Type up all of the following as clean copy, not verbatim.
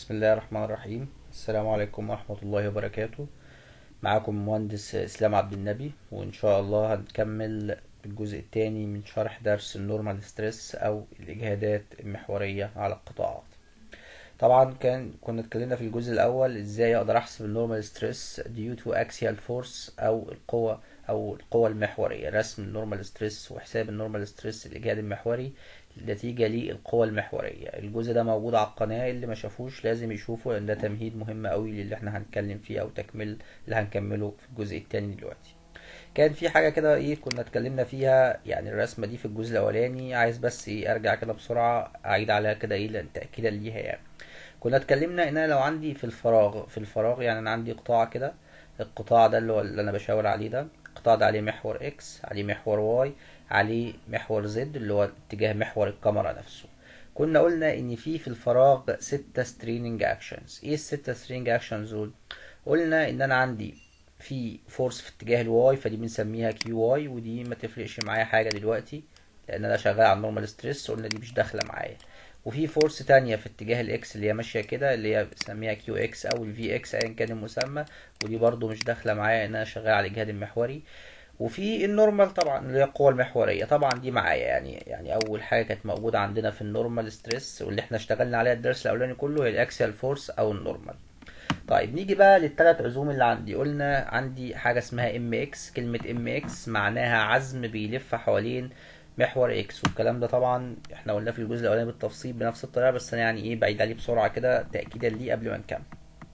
بسم الله الرحمن الرحيم. السلام عليكم ورحمة الله وبركاته. معاكم مهندس إسلام عبد النبي، وإن شاء الله هنكمل الجزء الثاني من شرح درس النورمال ستريس أو الإجهادات المحورية على القطاعات. طبعا كنا اتكلمنا في الجزء الأول إزاي أقدر أحسب النورمال ستريس due to axial force أو القوة المحورية، رسم النورمال ستريس وحساب النورمال ستريس الإجهاد المحوري نتيجة للقوة المحورية. الجزء ده موجود على القناة، اللي ما شافوش لازم يشوفه لأن ده تمهيد مهم قوي للي احنا هنتكلم فيه أو تكمل اللي هنكمله في الجزء التاني دلوقتي. كان في حاجة كده كنا اتكلمنا فيها، يعني الرسمة دي في الجزء الأولاني، عايز بس أرجع كده بسرعة أعيد عليها كده لأن تأكيدا ليها يعني. كنا اتكلمنا ان انا لو عندي في الفراغ يعني انا عندي قطاع كده. القطاع ده اللي هو اللي انا بشاور عليه ده، القطاع ده عليه محور اكس، عليه محور واي، عليه محور زد اللي هو اتجاه محور الكاميرا نفسه. كنا قلنا ان في الفراغ 6 ستريننج اكشنز. ايه ال6 ستريننج اكشنز دول؟ قلنا ان انا عندي في فورس في اتجاه الواي، فدي بنسميها كيو واي، ودي ما تفرقش معايا حاجه دلوقتي لان انا شغال على النورمال ستريس، قلنا دي مش داخله معايا. وفي فورس تانية في اتجاه الاكس اللي هي ماشية كده، اللي هي بنسميها كيو اكس او الفي اكس ايا كان المسمى، ودي برضو مش داخلة معايا ان انا شغال على الاجهاد المحوري. وفي النورمال طبعا اللي هي القوة المحورية، طبعا دي معايا يعني اول حاجة كانت موجودة عندنا في النورمال ستريس واللي احنا اشتغلنا عليها الدرس الاولاني كله هي الاكسيال فورس او النورمال. طيب نيجي بقى للثلاث عزوم اللي عندي. قلنا عندي حاجة اسمها ام اكس. كلمة ام اكس معناها عزم بيلف حوالين محور اكس، والكلام ده طبعا احنا قلناه في الجزء الاولاني بالتفصيل بنفس الطريقة، بس انا يعني بعيد عليه بسرعة كده تأكيدا ليه قبل ما نكمل.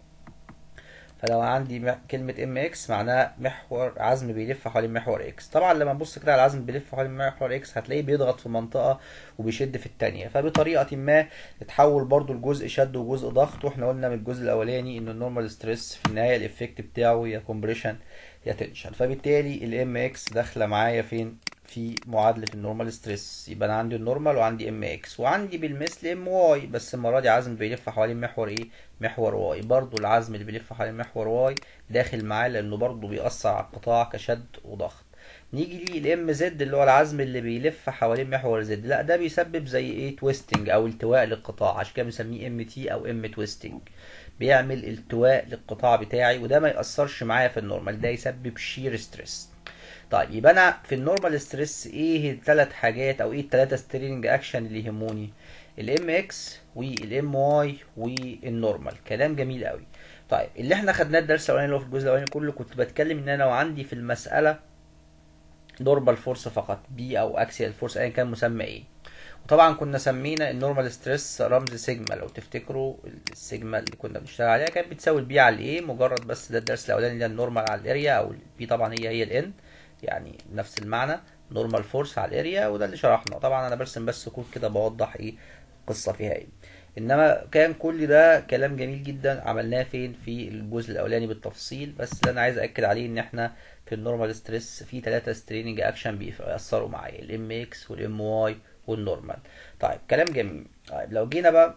فلو عندي كلمة ام اكس معناها محور عزم بيلف حوالين محور اكس. طبعا لما نبص كده على العزم بيلف حوالين محور اكس هتلاقيه بيضغط في منطقة وبيشد في التانية، فبطريقة ما اتحول برضو لجزء شد وجزء ضغط. واحنا قلنا من الجزء الاولاني ان النورمال ستريس في النهاية الافكت بتاعه يا كومبريشن يا تنشن، فبالتالي الام اكس داخلة معايا فين؟ في معادلة النورمال ستريس. يبقى انا عندي النورمال وعندي ام اكس وعندي بالمثل ام واي، بس المرة دي عزم بيلف حوالين محور ايه؟ محور واي. برضو العزم اللي بيلف حوالين محور واي داخل معاه لانه برضو بيأثر على القطاع كشد وضغط. نيجي ليه الام زد اللي هو العزم اللي بيلف حوالين محور زد، لا ده بيسبب زي ايه؟ تويستنج او التواء للقطاع، عشان كده بنسميه ام تي او ام تويستنج. بيعمل التواء للقطاع بتاعي، وده ما يأثرش معايا في النورمال، ده يسبب شير ستريس. طيب يبقى انا في النورمال ستريس ايه الثلاث حاجات او ايه الثلاثه سترينج اكشن اللي يهموني؟ الام اكس والام واي والنورمال. كلام جميل قوي. طيب اللي احنا خدناه الدرس الاولاني اللي هو في الجزء الاولاني كله، كنت بتكلم ان انا لو عندي في المساله نورمال فورس فقط، بي او اكسيال فورس ايا كان مسمى ايه. وطبعا كنا سمينا النورمال ستريس رمز سيجما، لو تفتكروا السيجما اللي كنا بنشتغل عليها كانت بتساوي البي على الايه مجرد، بس ده الدرس الاولاني ده النورمال على الاريا، او البي طبعا هي الان، يعني نفس المعنى، نورمال فورس على الاريا، وده اللي شرحناه. طبعا انا برسم بس كود كده بوضح ايه القصه فيها ايه. انما كان كل ده كلام جميل جدا عملناه فين؟ في الجزء الاولاني بالتفصيل. بس اللي انا عايز اكد عليه ان احنا في النورمال ستريس في ثلاثه ستريننج اكشن بيأثروا معايا، الام اكس والام واي والنورمال. طيب كلام جميل. طيب لو جينا بقى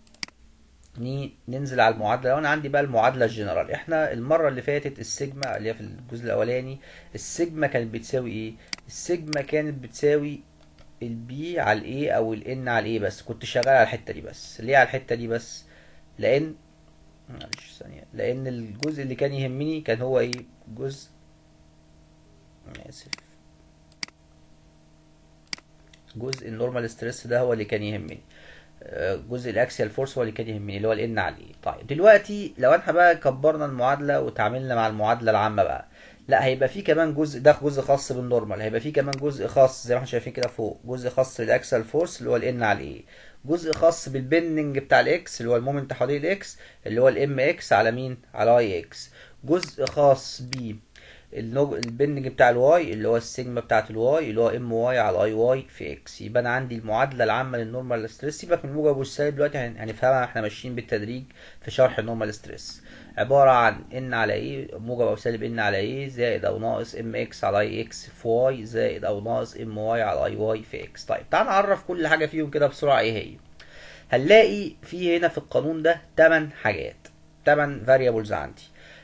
ننزل على المعادله، لو انا عندي بقى المعادله الجنرال، احنا المره اللي فاتت السيجما اللي هي في الجزء الاولاني، السيجما كانت بتساوي ايه؟ السيجما كانت بتساوي البي على الايه او الان على الايه، بس كنت شغال على الحته دي بس. ليه على الحته دي بس؟ لان معلش ثانيه، لان الجزء اللي كان يهمني كان هو ايه؟ جزء، اسف، جزء النورمال ستريس ده هو اللي كان يهمني. جزء الاكسيال فورس هو اللي كان يهمني اللي هو الان على الايه. طيب دلوقتي لو احنا بقى كبرنا المعادله وتعاملنا مع المعادله العامه بقى، لا هيبقى في كمان جزء، ده جزء خاص بالنورمال، هيبقى في كمان جزء خاص زي ما احنا شايفين كده فوق، جزء خاص بالاكسيال فورس اللي هو الان على الايه، جزء خاص بالبندنج بتاع الاكس اللي هو المومنت حوالين الاكس اللي هو الام اكس على مين؟ على اي اكس، جزء خاص ب البندنج بتاع الواي اللي هو السيجما بتاعت الواي اللي هو ام واي على اي واي في اكس. يبقى انا عندي المعادله العامه للنورمال ستريس، سيبك من الموجب والسالب دلوقتي هنفهمها احنا ماشيين بالتدريج في شرح النورمال ستريس. عباره عن ان على ايه موجب او سالب ان على ايه زائد او ناقص ام اكس على اي اكس في واي زائد او ناقص ام واي على اي واي في اكس. طيب تعال نعرف كل حاجه فيهم كده بسرعه ايه هي. هنلاقي في هنا في القانون ده 8 حاجات، 8 فاريبلز عندي.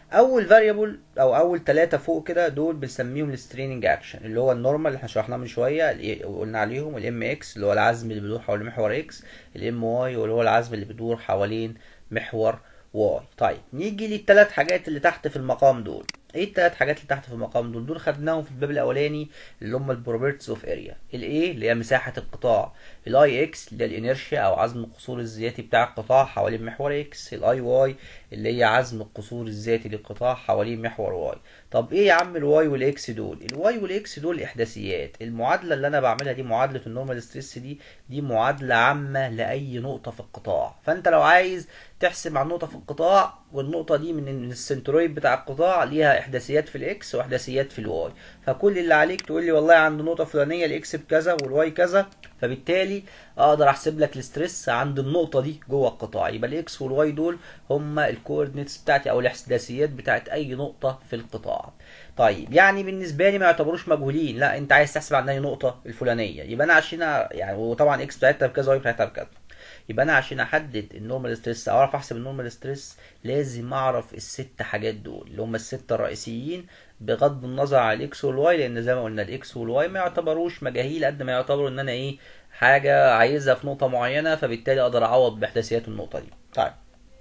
اول فاريبل او اول ثلاثه فوق كده دول بنسميهم الستريننج اكشن، اللي هو النورمال اللي احنا شرحناه من شويه وقلنا عليهم، الام اكس اللي هو العزم اللي بيدور حول محور اكس، الام واي واللي هو العزم اللي بيدور حوالين محور واي. طيب نيجي للثلاث حاجات اللي تحت في المقام دول. ايه الثلاث حاجات اللي تحت في المقام دول؟ دول خدناهم في الباب الاولاني اللي هم البروبرتيز اوف اريا. الايه اللي هي مساحه القطاع، الاي اكس اللي هي الانيرشيا او عزم القصور الذاتي بتاع القطاع حوالين محور اكس، الاي واي اللي هي عزم القصور الذاتي للقطاع حوالين محور واي. طب ايه يا عم الواي والاكس دول؟ الواي والاكس دول احداثيات. المعادله اللي انا بعملها دي معادله النورمال ستريس دي معادله عامه لاي نقطه في القطاع. فانت لو عايز تحسب عن نقطه في القطاع، والنقطه دي من السنترويد بتاع القطاع ليها احداثيات في الاكس واحداثيات في الواي، فكل اللي عليك تقول لي والله عند نقطه فلانيه الاكس بكذا والواي كذا، فبالتالي اقدر احسب لك الاسترس عند النقطه دي جوه القطاع. يبقى الاكس والواي دول هما الكوردينتس بتاعتي او الاحداثيات بتاعت اي نقطه في القطاع. طيب يعني بالنسبه لي ما يعتبروش مجهولين، لا انت عايز تحسب عن اي نقطه الفلانيه، يبقى انا عشان يعني وطبعا اكس بتاعتها بكذا واي بتاعتها بكذا، يبقى انا عشان احدد النورمال ستريس او اعرف احسب النورمال ستريس لازم اعرف الست حاجات دول اللي هم الستة الرئيسيين، بغض النظر عن الاكس والواي، لان زي ما قلنا الاكس والواي ما يعتبروش مجاهيل قد ما يعتبروا ان انا ايه حاجه عايزها في نقطه معينه، فبالتالي اقدر اعوض باحداثيات النقطه دي. طيب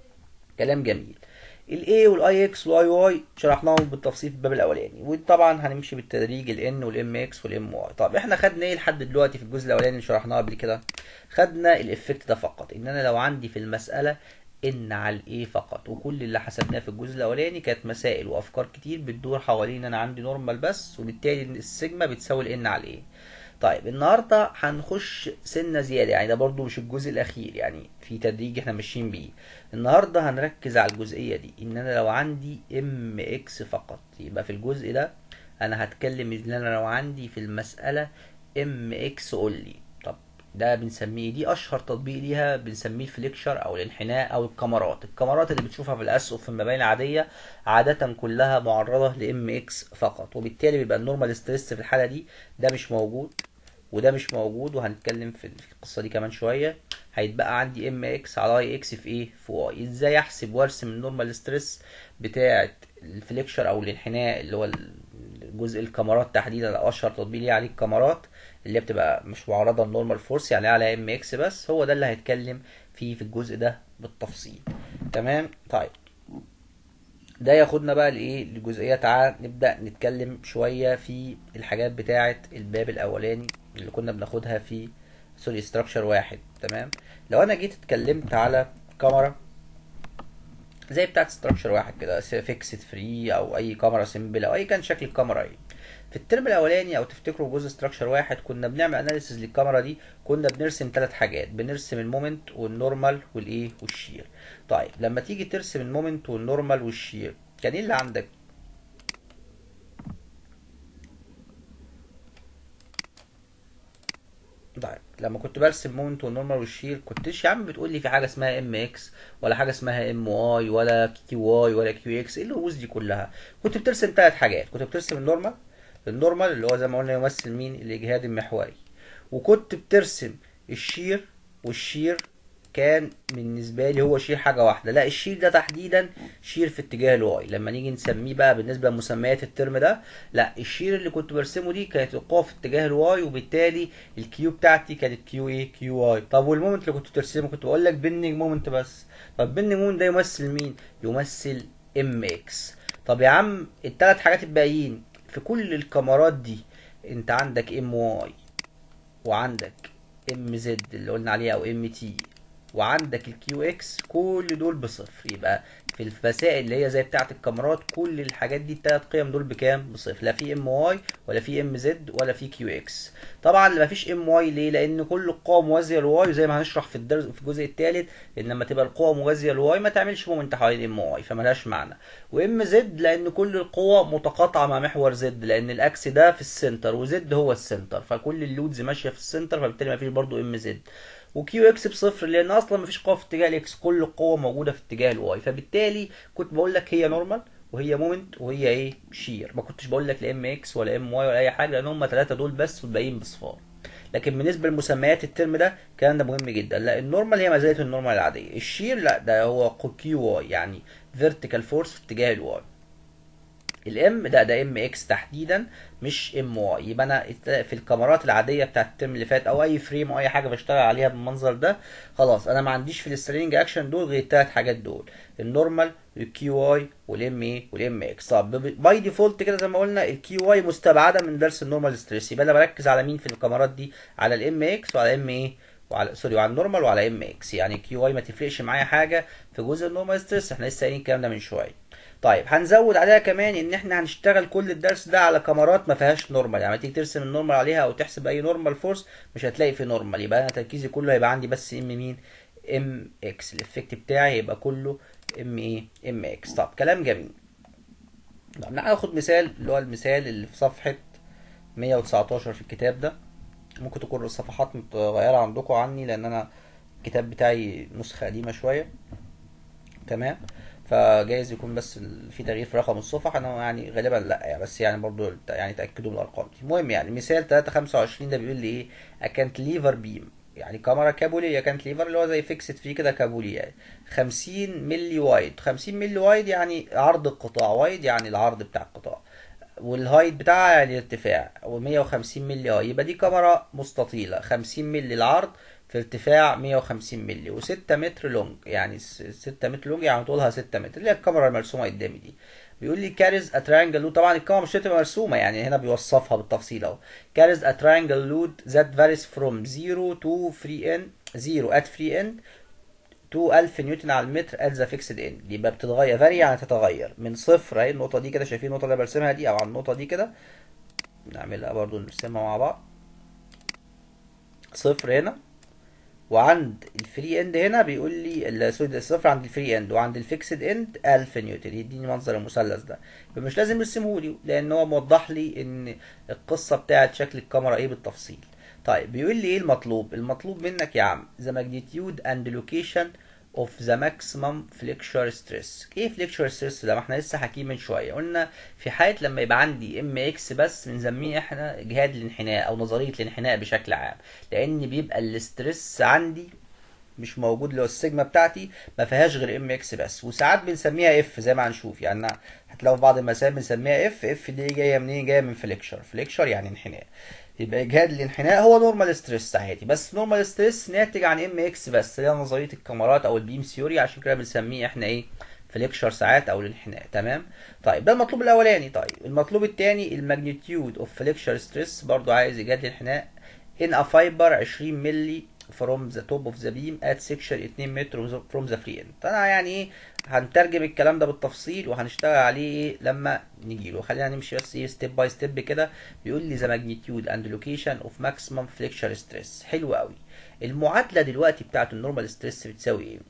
كلام جميل. الاي والاي اكس والاي واي شرحناهم بالتفصيل في الباب الاولاني، وطبعا هنمشي بالتدريج الان والام اكس والام واي. طب احنا خدنا ايه لحد دلوقتي في الجزء الاولاني اللي شرحناه قبل كده؟ خدنا الافكت ده فقط، ان انا لو عندي في المساله ان على الايه فقط، وكل اللي حسبناه في الجزء الاولاني كانت مسائل وافكار كتير بتدور حوالين انا عندي نورمال بس، وبالتالي السيجما بتساوي الان على الايه. طيب النهارده هنخش سنه زياده، يعني ده برضو مش الجزء الاخير، يعني في تدريج احنا ماشيين بيه. النهارده هنركز على الجزئيه دي، ان انا لو عندي ام اكس فقط، يبقى في الجزء ده انا هتكلم ان انا لو عندي في المساله ام اكس اونلي. طب ده بنسميه، دي اشهر تطبيق ليها بنسميه الفليكشر او الانحناء او الكمرات. الكمرات اللي بتشوفها في الاسقف في المباني العاديه عاده كلها معرضه لام اكس فقط، وبالتالي بيبقى النورمال ستريس في الحاله دي ده مش موجود وده مش موجود، وهنتكلم في القصه دي كمان شويه. هيتبقى عندي ام اكس على اي اكس في ايه؟ في واي. ازاي احسب وارسم النورمال ستريس بتاعه الفليكشر او الانحناء اللي هو جزء الكاميرات تحديدا، او اشهر تطبيق ليه عليه الكاميرات اللي هي بتبقى مش معرضه للنورمال فورس، يعني على ام اكس بس. هو ده اللي هيتكلم فيه في الجزء ده بالتفصيل. تمام. طيب ده ياخدنا بقى لايه؟ للجزئيه. تعال نبدا نتكلم شويه في الحاجات بتاعه الباب الاولاني اللي كنا بناخدها في سوري ستراكشر واحد. تمام. لو انا جيت اتكلمت على كاميرا زي بتاعه ستراكشر واحد كده، فيكسد فري او اي كاميرا سيمبل او اي كان شكل الكاميرا ايه، في الترم الاولاني او تفتكروا جزء ستراكشر واحد كنا بنعمل اناليسيز للكاميرا دي، كنا بنرسم ثلاث حاجات، بنرسم المومنت والنورمال والايه والشير. طيب لما تيجي ترسم المومنت والنورمال والشير كان ايه اللي عندك؟ طيب لما كنت برسم مومنت والنورمال والشير كنتش يا عم بتقول لي في حاجه اسمها ام اكس ولا حاجه اسمها ام واي ولا كيو واي ولا كيو اكس؟ ايه الرموز دي كلها؟ كنت بترسم ثلاث حاجات. كنت بترسم النورمال، النورمال اللي هو زي ما قلنا يمثل مين؟ الاجهاد المحوري. وكنت بترسم الشير، والشير كان بالنسبه لي هو شير حاجه واحده. لا، الشير ده تحديدا شير في اتجاه الواي. لما نيجي نسميه بقى بالنسبه لمسميات الترم ده، لا الشير اللي كنت برسمه دي كانت القوه في اتجاه الواي، وبالتالي الكيو بتاعتي كانت كيو ايه؟ كيو واي. طب والمومنت اللي كنت ترسمه كنت بقول لك بيننج مومنت بس. طب بيننج مومنت ده يمثل مين؟ يمثل ام اكس. طب يا عم الثلاث حاجات الباقيين في كل الكاميرات دي انت عندك ام واي، وعندك ام زد اللي قلنا عليها او ام تي، وعندك الكيو اكس، كل دول بصفر. يبقى في المسائل اللي هي زي بتاعه الكاميرات كل الحاجات دي الثلاث قيم دول بكام؟ بصفر. لا في ام واي ولا في ام زد ولا في كيو اكس. طبعا ما فيش ام واي ليه؟ لان كل القوى موازيه للواي، وزي ما هنشرح في الدرس في الجزء الثالث ان لما تبقى القوى موازيه للواي ما تعملش مومنت حوالين ام واي فمالهاش معنى. وام زد لان كل القوى متقاطعه مع محور زد، لان الاكس ده في السنتر وزد هو السنتر، فكل اللودز ماشيه في السنتر، فبالتالي ما فيش برضو ام زد. وكيو اكس بصفر لان اصلا مفيش قوه في اتجاه الاكس، كل القوه موجوده في اتجاه الواي. فبالتالي كنت بقول لك هي نورمال وهي مومنت وهي ايه؟ شير. ما كنتش بقول لك لا ام اكس ولا ام واي ولا اي حاجه، لان هم ثلاثه دول بس والباقيين بصفار. لكن بالنسبه لمسميات الترم ده الكلام ده مهم جدا. لا النورمال هي ما زالت النورمال العاديه، الشير لا ده هو كيو واي، يعني فيرتيكال فورس في اتجاه الواي. الام ده ام اكس تحديدا، مش ام واي. يبقى انا في الكاميرات العاديه بتاعت الترم اللي فات او اي فريم او اي حاجه بشتغل عليها بالمنظر ده، خلاص انا ما عنديش في السترينج اكشن دول غير الثلاث حاجات دول: النورمال والكيو واي والام ايه والام اكس. طب باي ديفولت كده زي ما قلنا الكيو واي مستبعده من درس النورمال ستريس، يبقى انا بركز على مين في الكاميرات دي؟ على الام اكس وعلى ام ايه وعلى سوري وعلى النورمال وعلى ام اكس. يعني كيو واي ما تفرقش معايا حاجه في جزء النورمال ستريس، احنا لسه قايلين الكلام ده من شويه. طيب هنزود عليها كمان ان احنا هنشتغل كل الدرس ده على كاميرات ما فيهاش نورمال. يعني تيجي ترسم النورمال عليها او تحسب اي نورمال فورس مش هتلاقي في نورمال، يبقى انا تركيزي كله هيبقى عندي بس ام مين؟ ام اكس. الافكت بتاعي يبقى كله ام ايه؟ ام اكس. طب كلام جميل. طب ناخد مثال اللي هو المثال اللي في صفحة 119 في الكتاب ده. ممكن تكون الصفحات متغيرة عندكم عني لان انا الكتاب بتاعي نسخة قديمة شوية، تمام؟ فجايز يكون بس في تغيير في رقم الصفحة، انا يعني غالبا لا يعني، بس يعني برضو يعني تأكدوا من الارقام دي. المهم يعني مثال 325 ده بيقول لي ايه؟ اكانتليفر بيم، يعني كاميرا كابولية. كانتليفر اللي هو زي فيكسد فيه كده كابولية يعني. 50 ملي وايد. 50 ملي وايد يعني عرض القطاع، وايد يعني العرض بتاع القطاع، والهايت بتاعها يعني الارتفاع، و150 ملي هاي. يبقى دي كاميرا مستطيلة 50 ملي العرض في ارتفاع 150 ملي و6 متر لونج. يعني 6 متر لونج يعني طولها 6 متر، اللي هي الكاميرا المرسومة قدامي دي. بيقول لي كاريز ا تريانجل لود. طبعا الكاميرا مش هتبقى مرسومة، يعني هنا بيوصفها بالتفصيل اهو. كاريز ا تريانجل لود ذات فاريز فروم 0 تو فري اند 0 ات فري اند تو 1000 نيوتن على المتر ات ذا فيكسد اند. يبقى بتتغير، فاري يعني تتغير من صفر اهي. النقطة دي كده، شايفين النقطة اللي أنا برسمها دي او على النقطة دي كده؟ نعملها برضو نرسمها مع بعض. صفر هنا، وعند الفري اند هنا بيقول لي سوري الصفر عند الفري اند، وعند الفيكسد اند 1000 نيوتن. يديني منظر المثلث ده. فمش لازم يرسمه لي لان هو موضح لي ان القصه بتاعت شكل الكاميرا ايه بالتفصيل. طيب بيقول لي ايه المطلوب؟ المطلوب منك يا عم the magnitude and location of the maximum flexure stress. ايه flexure stress ده؟ ما احنا لسه حاكيين من شويه، قلنا في حاله لما يبقى عندي ام اكس بس بنسميه احنا جهاد الانحناء او نظريه الانحناء بشكل عام، لان بيبقى الاسترس عندي مش موجود. لو السيجما بتاعتي ما فيهاش غير ام اكس بس، وساعات بنسميها اف زي ما هنشوف. يعني هتلاقوا في بعض المسائل بنسميها اف. اف دي جايه منين؟ جايه من فليكشر. فليكشر يعني انحناء. يبقى اجهاد الانحناء هو نورمال ستريس عادي، بس نورمال ستريس ناتج عن ام اكس بس، اللي هي نظريه الكاميرات او البيم ثيوري. عشان كده بنسميه احنا ايه؟ فليكشر ساعات او الانحناء، تمام؟ طيب ده المطلوب الاولاني. طيب المطلوب الثاني الماجنتيود اوف فليكشر ستريس، برضو عايز ايجاد الانحناء in a fiber 20 ملي from the top of the beam at section 2 متر from the free end. انا يعني ايه هنترجم الكلام ده بالتفصيل وهنشتغل عليه ايه لما نيجي له. خلينا نمشي بس ايه ستيب باي ستيب كده. بيقول لي the magnitude and location of maximum flexure stress. حلو قوي. المعادله دلوقتي بتاعت النورمال ستريس بتساوي ايه؟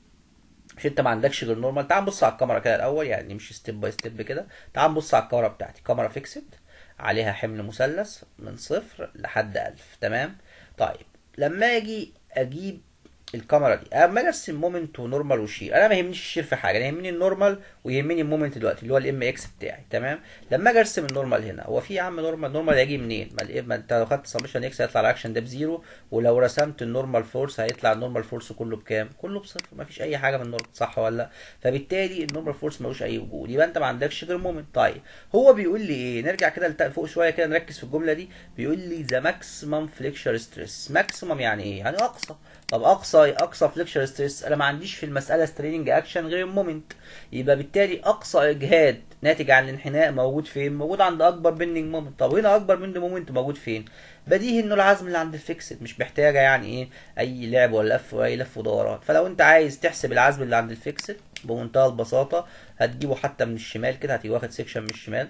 مش انت ما عندكش غير نورمال؟ تعال نبص على الكاميرا كده الاول، يعني نمشي ستيب باي ستيب كده. تعال نبص على الكاميرا بتاعتي. كاميرا فيكسد عليها حمل مثلث من صفر لحد 1000، تمام؟ طيب لما اجي اجيب الكاميرا دي، اما اجي ارسم مومنت ونورمال وشير، انا ما يهمنيش الشير في حاجه، انا يهمني النورمال ويهمني المومنت دلوقتي اللي هو الام اكس بتاعي، تمام؟ لما اجي ارسم النورمال هنا، هو في يا عم نورمال؟ نورمال هيجي منين؟ ما انت لو خدت سمشن اكس هيطلع الاكشن ده بزيرو، ولو رسمت النورمال فورس هيطلع النورمال فورس كله بكام؟ كله بصفر، ما فيش اي حاجه من النورمال، صح ولا لا؟ فبالتالي النورمال فورس ملوش اي وجود، يبقى انت ما عندكش غير مومنت. طيب هو بيقول لي ايه؟ نرجع كده فوق شويه كده نركز في الجمله دي. بيقول لي ذا ماكسيمم فليكشر ستريس. ماكسيمم يعني ايه؟ يعني اقصى. طب اقصى فليكشر ستريس، انا ما عنديش في المساله ستريننج اكشن غير المومنت، يبقى بالتالي اقصى اجهاد ناتج عن الانحناء موجود فين؟ موجود عند اكبر بندنج مومنت. طب هنا اكبر بندنج مومنت موجود فين؟ بديهي انه العزم اللي عند الفيكسد، مش محتاجه يعني ايه اي لعب ولا لف واي لف ودوران. فلو انت عايز تحسب العزم اللي عند الفيكسد بمنتهى البساطه هتجيبه حتى من الشمال كده، هتيجي واخد سيكشن من الشمال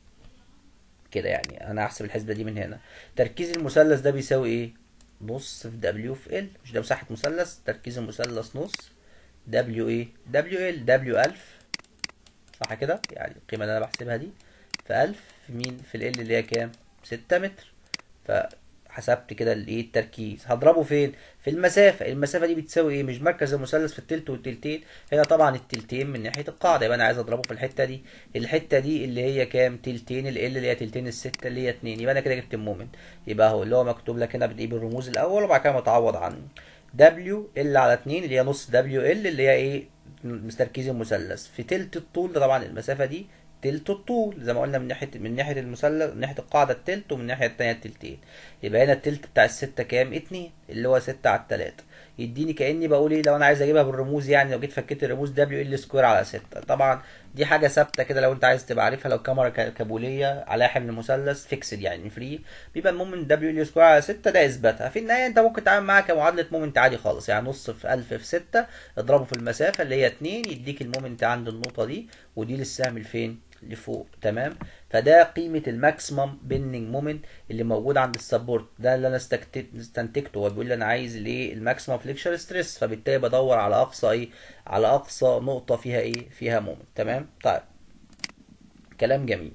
كده. يعني انا هحسب الحسبه دي من هنا. تركيز المثلث ده بيساوي ايه؟ نص في دبليو في ال. مش ده مساحه مثلث؟ تركيز المثلث نص دبليو ايه؟ دبليو ال. دبليو 1000، صح كده؟ يعني القيمه اللي انا بحسبها دي في 1000 في مين؟ في ال اللي هي كام؟ 6 متر. فحسبت كده الايه التركيز، هضربه فين؟ في المسافه. المسافه دي بتساوي ايه؟ مش مركز المثلث في التلت والتلتين؟ هنا طبعا التلتين من ناحيه القاعده، يبقى انا عايز اضربه في الحته دي. الحته دي اللي هي كام؟ تلتين ال اللي هي تلتين الستة اللي هي 2. يبقى انا كده جبت المومنت. يبقى اهو اللي هو مكتوب لك هنا بايه؟ بالرموز الاول، وبعد كده متعوض عنه. دبليو ال على 2 اللي هي نص دبليو ال اللي هي ايه؟ تركيز المثلث في تلت الطول ده، طبعا المسافه دي تلت الطول زي ما قلنا، من ناحيه المثلث، من ناحيه القاعده التلت، ومن الناحيه التانيه التلتين. يبقى هنا التلت بتاع الستة كام؟ 2، اللي هو 6 على 3. يديني كاني بقول ايه لو انا عايز اجيبها بالرموز، يعني لو جيت فكيت الرموز دبليو ال سكوير على 6. طبعا دي حاجه ثابته كده لو انت عايز تبقى عارفها. لو الكاميرا كابوليه على حمل مثلث فيكسد يعني فري، بيبقى المومنت دبليو ال سكوير على 6. ده اثباتها. في النهايه انت ممكن تتعامل معاها كمعادله مومنت عادي خالص، يعني نص في 1000 في 6 اضربه في المسافه اللي هي 2، يديك المومنت عند النقطه دي، ودي للسهم لفين؟ لفوق. تمام. فده قيمه الماكسيمم بيندنج مومنت اللي موجود عند السبورت. ده اللي انا استنتجته. هو بيقول لي انا عايز الايه؟ الماكسيمم فليكشر ستريس، فبالتالي بدور على اقصى ايه؟ على اقصى نقطه فيها ايه؟ فيها مومنت. تمام. طيب كلام جميل.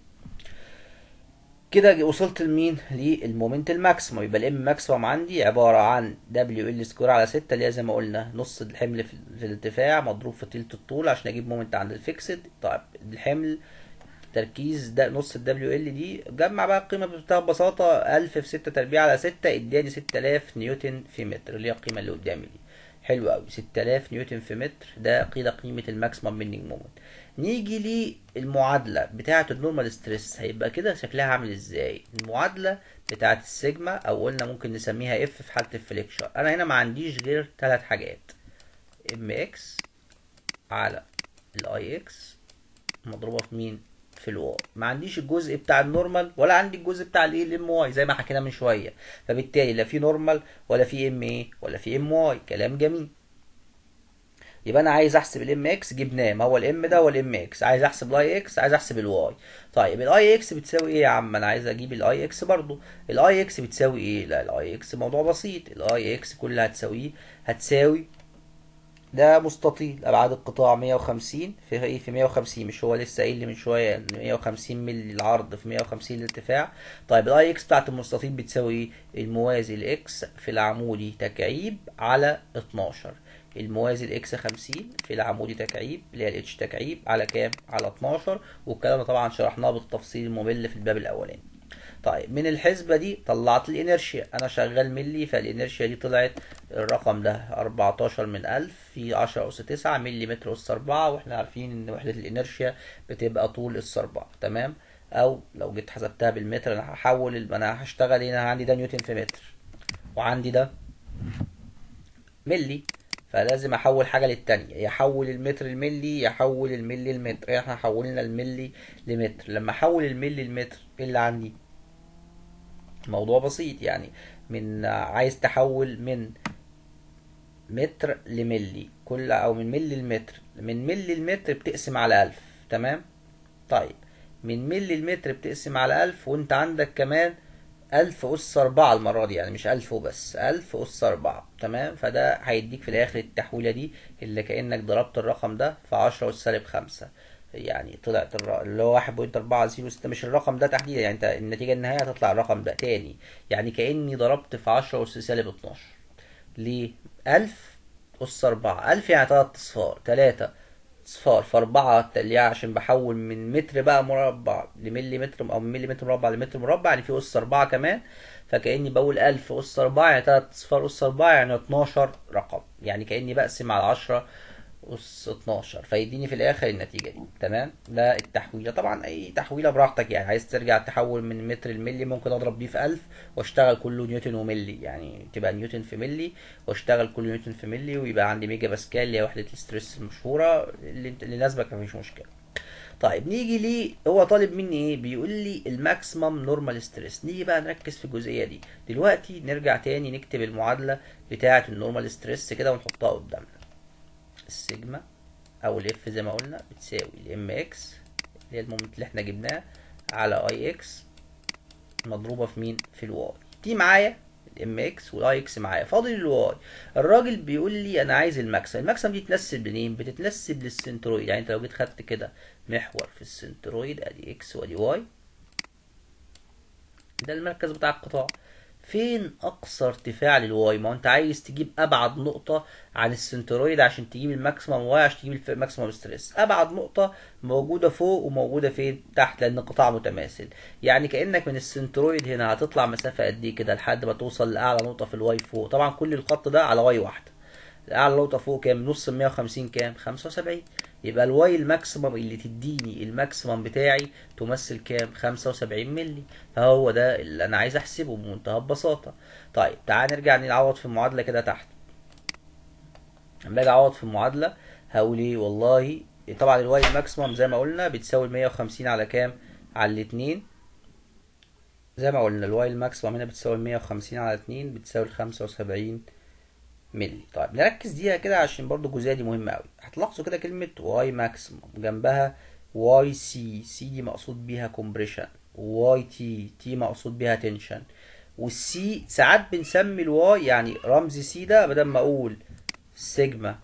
كده وصلت لمين؟ للمومنت الماكسيمم. يبقى الام ماكسيمم عندي عباره عن دبليو ال سكوير على 6، اللي هي زي ما قلنا نص الحمل في الارتفاع مضروب في تلت الطول عشان اجيب مومنت عند الفيكسد. طيب الحمل تركيز ده نص الدبليو ال دي، جمع بقى القيمه بتاعتها ببساطه 1000 في 6 تربيع على 6 اداني 6000 نيوتن في متر، اللي هي القيمه اللي قدامي دي. حلو قوي، 6000 نيوتن في متر. ده كده قيمه الماكسيمم بيندنج مومنت. نيجي للمعادله بتاعه النورمال ستريس، هيبقى كده شكلها عامل ازاي؟ المعادله بتاعه السيجما، او قلنا ممكن نسميها اف في حاله الفليكشر. انا هنا ما عنديش غير 3 حاجات: ام اكس على الاي اكس مضروبه في مين؟ في الواي. ما عنديش الجزء بتاع النورمال، ولا عندي الجزء بتاع الايه؟ الام واي، زي ما حكينا من شويه. فبالتالي لا في نورمال ولا في ام ايه ولا في ام واي. كلام جميل. يبقى انا عايز احسب الام اكس، جبناه، ما هو الام ده هو الام اكس. عايز احسب الاي اكس، عايز احسب الواي. طيب الاي اكس بتساوي ايه يا عم؟ انا عايز اجيب الاي اكس برضو. الاي اكس بتساوي ايه؟ لا الاي اكس موضوع بسيط. الاي اكس كل اللي هتساويه، هتساوي ده مستطيل ابعاد القطاع 150 في ايه؟ في 150. مش هو لسه قايل لي من شويه ان 150 مللي العرض في 150 الارتفاع؟ طيب الاي اكس بتاعت المستطيل بتساوي ايه؟ الموازي لاكس في العمودي تكعيب على 12. الموازي لاكس 50 في العمودي تكعيب اللي هي الاتش تكعيب على كام؟ على 12. والكلام ده طبعا شرحناه بالتفصيل الممل في الباب الاولاني. طيب من الحسبة دي طلعت الانرشيا. انا شغال ملي، فالانرشيا دي طلعت الرقم ده 14 من 1000 في 10 أس 9 ملي متر أس 4، واحنا عارفين ان وحدة الانرشيا بتبقى طول أس 4. تمام. او لو جيت حسبتها بالمتر، انا هحول، انا هشتغل هنا عندي ده نيوتن في متر وعندي ده ملي، فلازم احول حاجة للتانية، يحول المتر الملي يحول الملي المتر. احنا حولنا الملي لمتر. لما احول الملي لمتر ايه اللي عندي؟ موضوع بسيط يعني. من عايز تحول من متر لملي، كل او من ملي لمتر. من ملي لمتر بتقسم على 1000. تمام. طيب من ملي لمتر بتقسم على 1000، وانت عندك كمان 1000 أس 4 المرة دي، يعني مش 1000 وبس، 1000 أس 4. تمام. فده هيديك في الآخر التحويلة دي اللي كأنك ضربت الرقم ده في 10 أس سالب 5. يعني طلعت اللي هو 1.406. مش الرقم ده تحديدا، يعني انت النتيجة النهائية هتطلع الرقم ده تاني. يعني كأني ضربت في 10 أس سالب 12. ليه؟ 1000 أس 4. 1000 يعني 3 أصفار. 3 اصفار في 4 اللي عشان بحول من متر بقى مربع لملي متر، او من ملي متر مربع لمتر مربع، يعني في اس 4 كمان. فكأني بقول 1000 اس 4 يعني 3 اصفار اس 4 يعني 12 رقم. يعني كأني بقسم على 10 اس 12، فيديني في الاخر النتيجة دي. تمام. ده التحويلة. طبعا اي تحويلة براحتك، يعني عايز ترجع تحول من متر لملي ممكن اضرب بيه في 1000 واشتغل كله نيوتن وملي، يعني تبقى نيوتن في ملي واشتغل كل نيوتن في ملي، ويبقى عندي ميجا باسكال اللي هي وحدة الستريس المشهورة اللي ناسبك مفيش مشكلة. طيب نيجي ليه هو طالب مني ايه؟ بيقول لي الماكسيمم نورمال ستريس. نيجي بقى نركز في الجزئية دي دلوقتي. نرجع تاني نكتب المعادلة بتاعة النورمال ستريس كده ونحطها قدامنا. السيجما او الاف زي ما قلنا بتساوي الام اكس اللي هي المومنت اللي احنا جبناه على اي اكس مضروبة في مين؟ في الواي. دي معايا الام اكس والاي اكس معايا، فاضل الواي. الراجل بيقول لي انا عايز الماكسيمم. الماكسيمم دي تنسب لمين؟ بتتنسب للسنترويد. يعني انت لو جيت خدت كده محور في السنترويد، ادي اكس وادي واي، ده المركز بتاع القطاع. فين اقصى ارتفاع للواي؟ ما هو انت عايز تجيب ابعد نقطة عن السنترويد عشان تجيب الماكسيمم واي، عشان تجيب الماكسيمم ستريس. ابعد نقطة موجودة فوق وموجودة فين؟ تحت، لان القطاع متماثل. يعني كأنك من السنترويد هنا هتطلع مسافة قد ايه كده لحد ما توصل لاعلى نقطة في الواي فوق. طبعا كل الخط ده على واي واحدة. اعلى نقطة فوق كام؟ نص ال 150 كام؟ 75. يبقى الواي الماكسيمم اللي تديني الماكسيمم بتاعي تمثل كام؟ 75 مللي. فهو ده اللي انا عايز احسبه بمنتهى البساطه. طيب تعال نرجع نعوض في المعادله كده تحت. لما اجي اعوض في المعادله هقول ايه؟ والله طبعا الواي الماكسيمم زي ما قلنا بتساوي 150 على كام؟ على الاتنين. زي ما قلنا الواي الماكسيمم هنا بتساوي 150 على 2 بتساوي 75 مللي. طيب نركز دقيقة كده عشان برضو الجزئية دي مهمة أوي. هتلاحظوا كده كلمة واي ماكسيمم جنبها واي سي، سي دي مقصود بيها كومبريشن، واي تي، تي مقصود بيها تنشن. والسي ساعات بنسمي الواي يعني رمز سي ده بدل ما أقول سيجما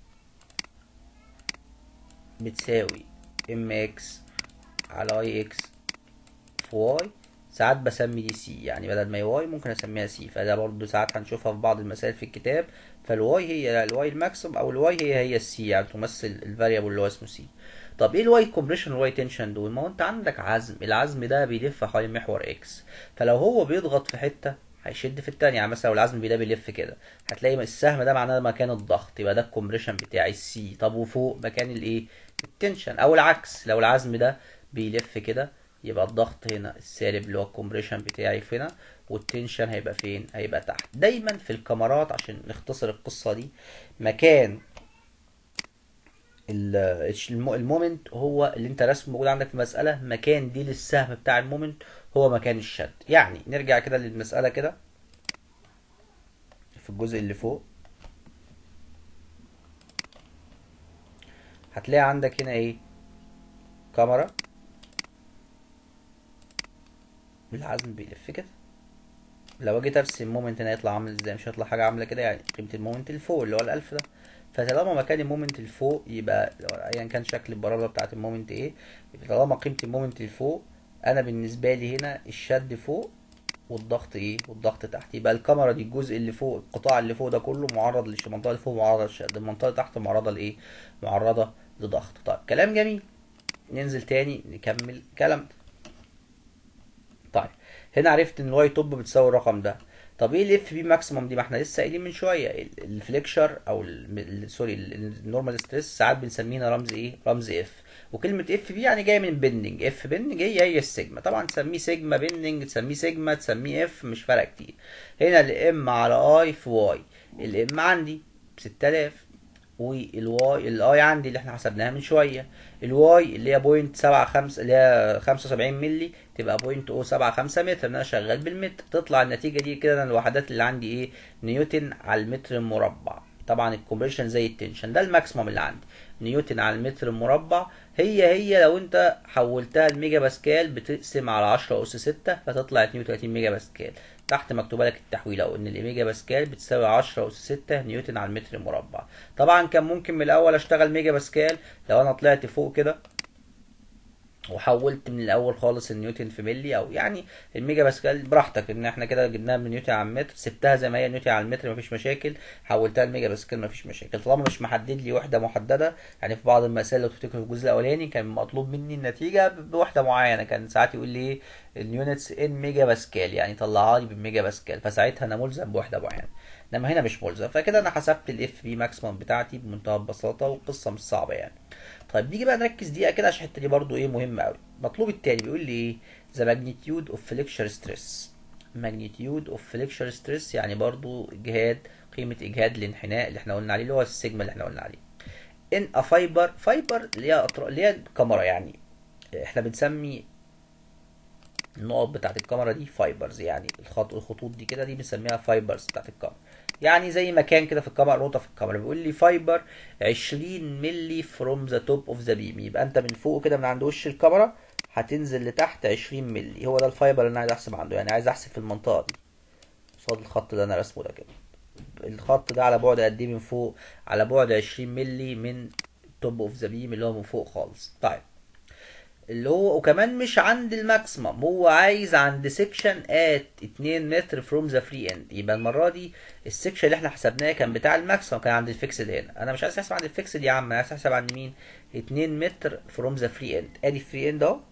بتساوي ام اكس على اي اكس في واي، ساعات بسمي دي سي، يعني بدل ما هي واي ممكن اسميها سي. فده برضو ساعات هنشوفها في بعض المسائل في الكتاب. فالواي هي الواي الماكسيم او الواي هي السي، يعني تمثل الفاريبل اللي هو اسمه سي. طب ايه الواي كومبريشن والواي تنشن دول؟ ما هو انت عندك عزم، العزم ده بيلف حوالين محور اكس، فلو هو بيضغط في حته هيشد في التانية. يعني مثلا لو العزم ده بيلف كده هتلاقي السهم ده معناه مكان الضغط، يبقى ده الكومبريشن بتاعي السي. طب وفوق مكان الايه؟ التنشن. او العكس، لو العزم ده بيلف كده يبقى الضغط هنا السالب اللي هو الكومبريشن بتاعي في هنا، والتنشن هيبقى فين؟ هيبقى تحت. دايما في الكاميرات عشان نختصر القصة دي، مكان المومنت هو اللي انت رسمه موجود عندك في المسألة، مكان دي للسهم بتاع المومنت هو مكان الشد. يعني نرجع كده للمسألة كده في الجزء اللي فوق، هتلاقي عندك هنا ايه؟ كاميرا بالعزم بيلف كده. لو جيت ارسم المومنت هنا يطلع عامل ازاي؟ مش هيطلع حاجه عامله كده، يعني قيمه المومنت اللي فوق اللي هو الالف ده. فطالما مكان المومنت اللي فوق يبقى ايا كان شكل البرابه بتاعه المومنت ايه، يبقى طالما قيمه المومنت اللي فوق، انا بالنسبه لي هنا الشد فوق والضغط ايه؟ والضغط تحت. يبقى الكاميرا دي الجزء اللي فوق، القطاع اللي فوق ده كله معرض المنطقه اللي فوق معرضه للشد، المنطقه اللي تحت معرضه لايه؟ معرضه لضغط. طيب كلام جميل. ننزل تاني نكمل كلام. طيب هنا عرفت ان الواي توب بتساوي الرقم ده. طب ايه الاف بي ماكسيمم دي؟ ما احنا لسه قايلين من شويه الفليكشر او سوري النورمال ستريس ساعات بنسميها رمز ايه؟ رمز اف. وكلمه اف بي يعني جايه من بندنج، اف بندنج هي السيجما. طبعا تسميه سيجما بندنج، تسميه سيجما، تسميه اف، مش فارقه كتير. هنا الام على اي في واي، الام عندي ب 6000، والواي الاي عندي اللي احنا حسبناها من شويه، الواي اللي هي بوينت 75 اللي هي 75 مللي تبقى بوينت 075 متر. انا شغال بالمتر، تطلع النتيجه دي كده. انا الوحدات اللي عندي ايه؟ نيوتن على المتر المربع. طبعا الكومبريشن زي التنشن ده الماكسيمم اللي عندي، نيوتن على المتر المربع. هي لو انت حولتها لميجا باسكال بتقسم على 10 اس 6 فتطلع 32 ميجا باسكال. تحت مكتوبه لك التحويل او ان الميجا باسكال بتساوي 10 اس 6 نيوتن على المتر المربع. طبعا كان ممكن من الاول اشتغل ميجا باسكال لو انا طلعت فوق كده وحولت من الاول خالص النيوتن في ملي، او يعني الميجا باسكال براحتك. ان احنا كده جبناها من نيوتن على المتر، سبتها زي ما هي نيوتن على المتر مفيش مشاكل، حولتها لميجا باسكال مفيش مشاكل، طالما مش محدد لي وحده محدده. يعني في بعض المسائل لو تفتكروا في الجزء الاولاني كان مطلوب مني النتيجه بوحده معينه، كان ساعات يقول لي ايه؟ اليونتس ان ميجا باسكال، يعني طلعها لي بالميجا باسكال، فساعتها انا ملزم بوحده معينه. انما هنا مش ملزم. فكده انا حسبت الاف بي ماكسيمم بتاعتي بمنتهى البساطه، والقصه مش صعبه يعني. طيب نيجي بقى نركز دقيقة كده عشان الحتة دي برضو ايه مهمة قوي. مطلوب التاني بيقول لي ايه؟ the magnitude of flexure stress. magnitude of flexure stress يعني برضو اجهاد، قيمة اجهاد الانحناء اللي احنا قلنا عليه اللي هو السيجما اللي احنا قلنا عليه. in a fiber اللي هي الكاميرا يعني. احنا بنسمي النقط بتاعت الكاميرا دي فايبرز، يعني الخطوط دي كده دي بنسميها فايبرز بتاعت الكاميرا. يعني زي مكان كده في الكاميرا، نقطة في الكاميرا. بيقول لي فايبر 20 ملي فروم ذا توب اوف ذا بيم، يبقى انت من فوق كده من عند وش الكاميرا هتنزل لتحت 20 ملي. هو ده الفايبر اللي انا عايز احسب عنده، يعني عايز احسب في المنطقة دي قصاد الخط ده انا رسمه ده كده. الخط ده على بعد قد ايه من فوق؟ على بعد 20 ملي من توب اوف ذا بيم اللي هو من فوق خالص. طيب اللي هو وكمان مش عند الماكسيمم، هو عايز عند سيكشن ات 2 متر فروم ذا فري اند. يبقى المره دي السيكشن اللي احنا حسبناه كان بتاع الماكسيمم، كان عند الفيكسد. هنا انا مش عايز احسب عند الفيكسد يا عم، انا عايز احسب عند مين؟ 2 متر فروم ذا فري اند. ادي فري اند اهو،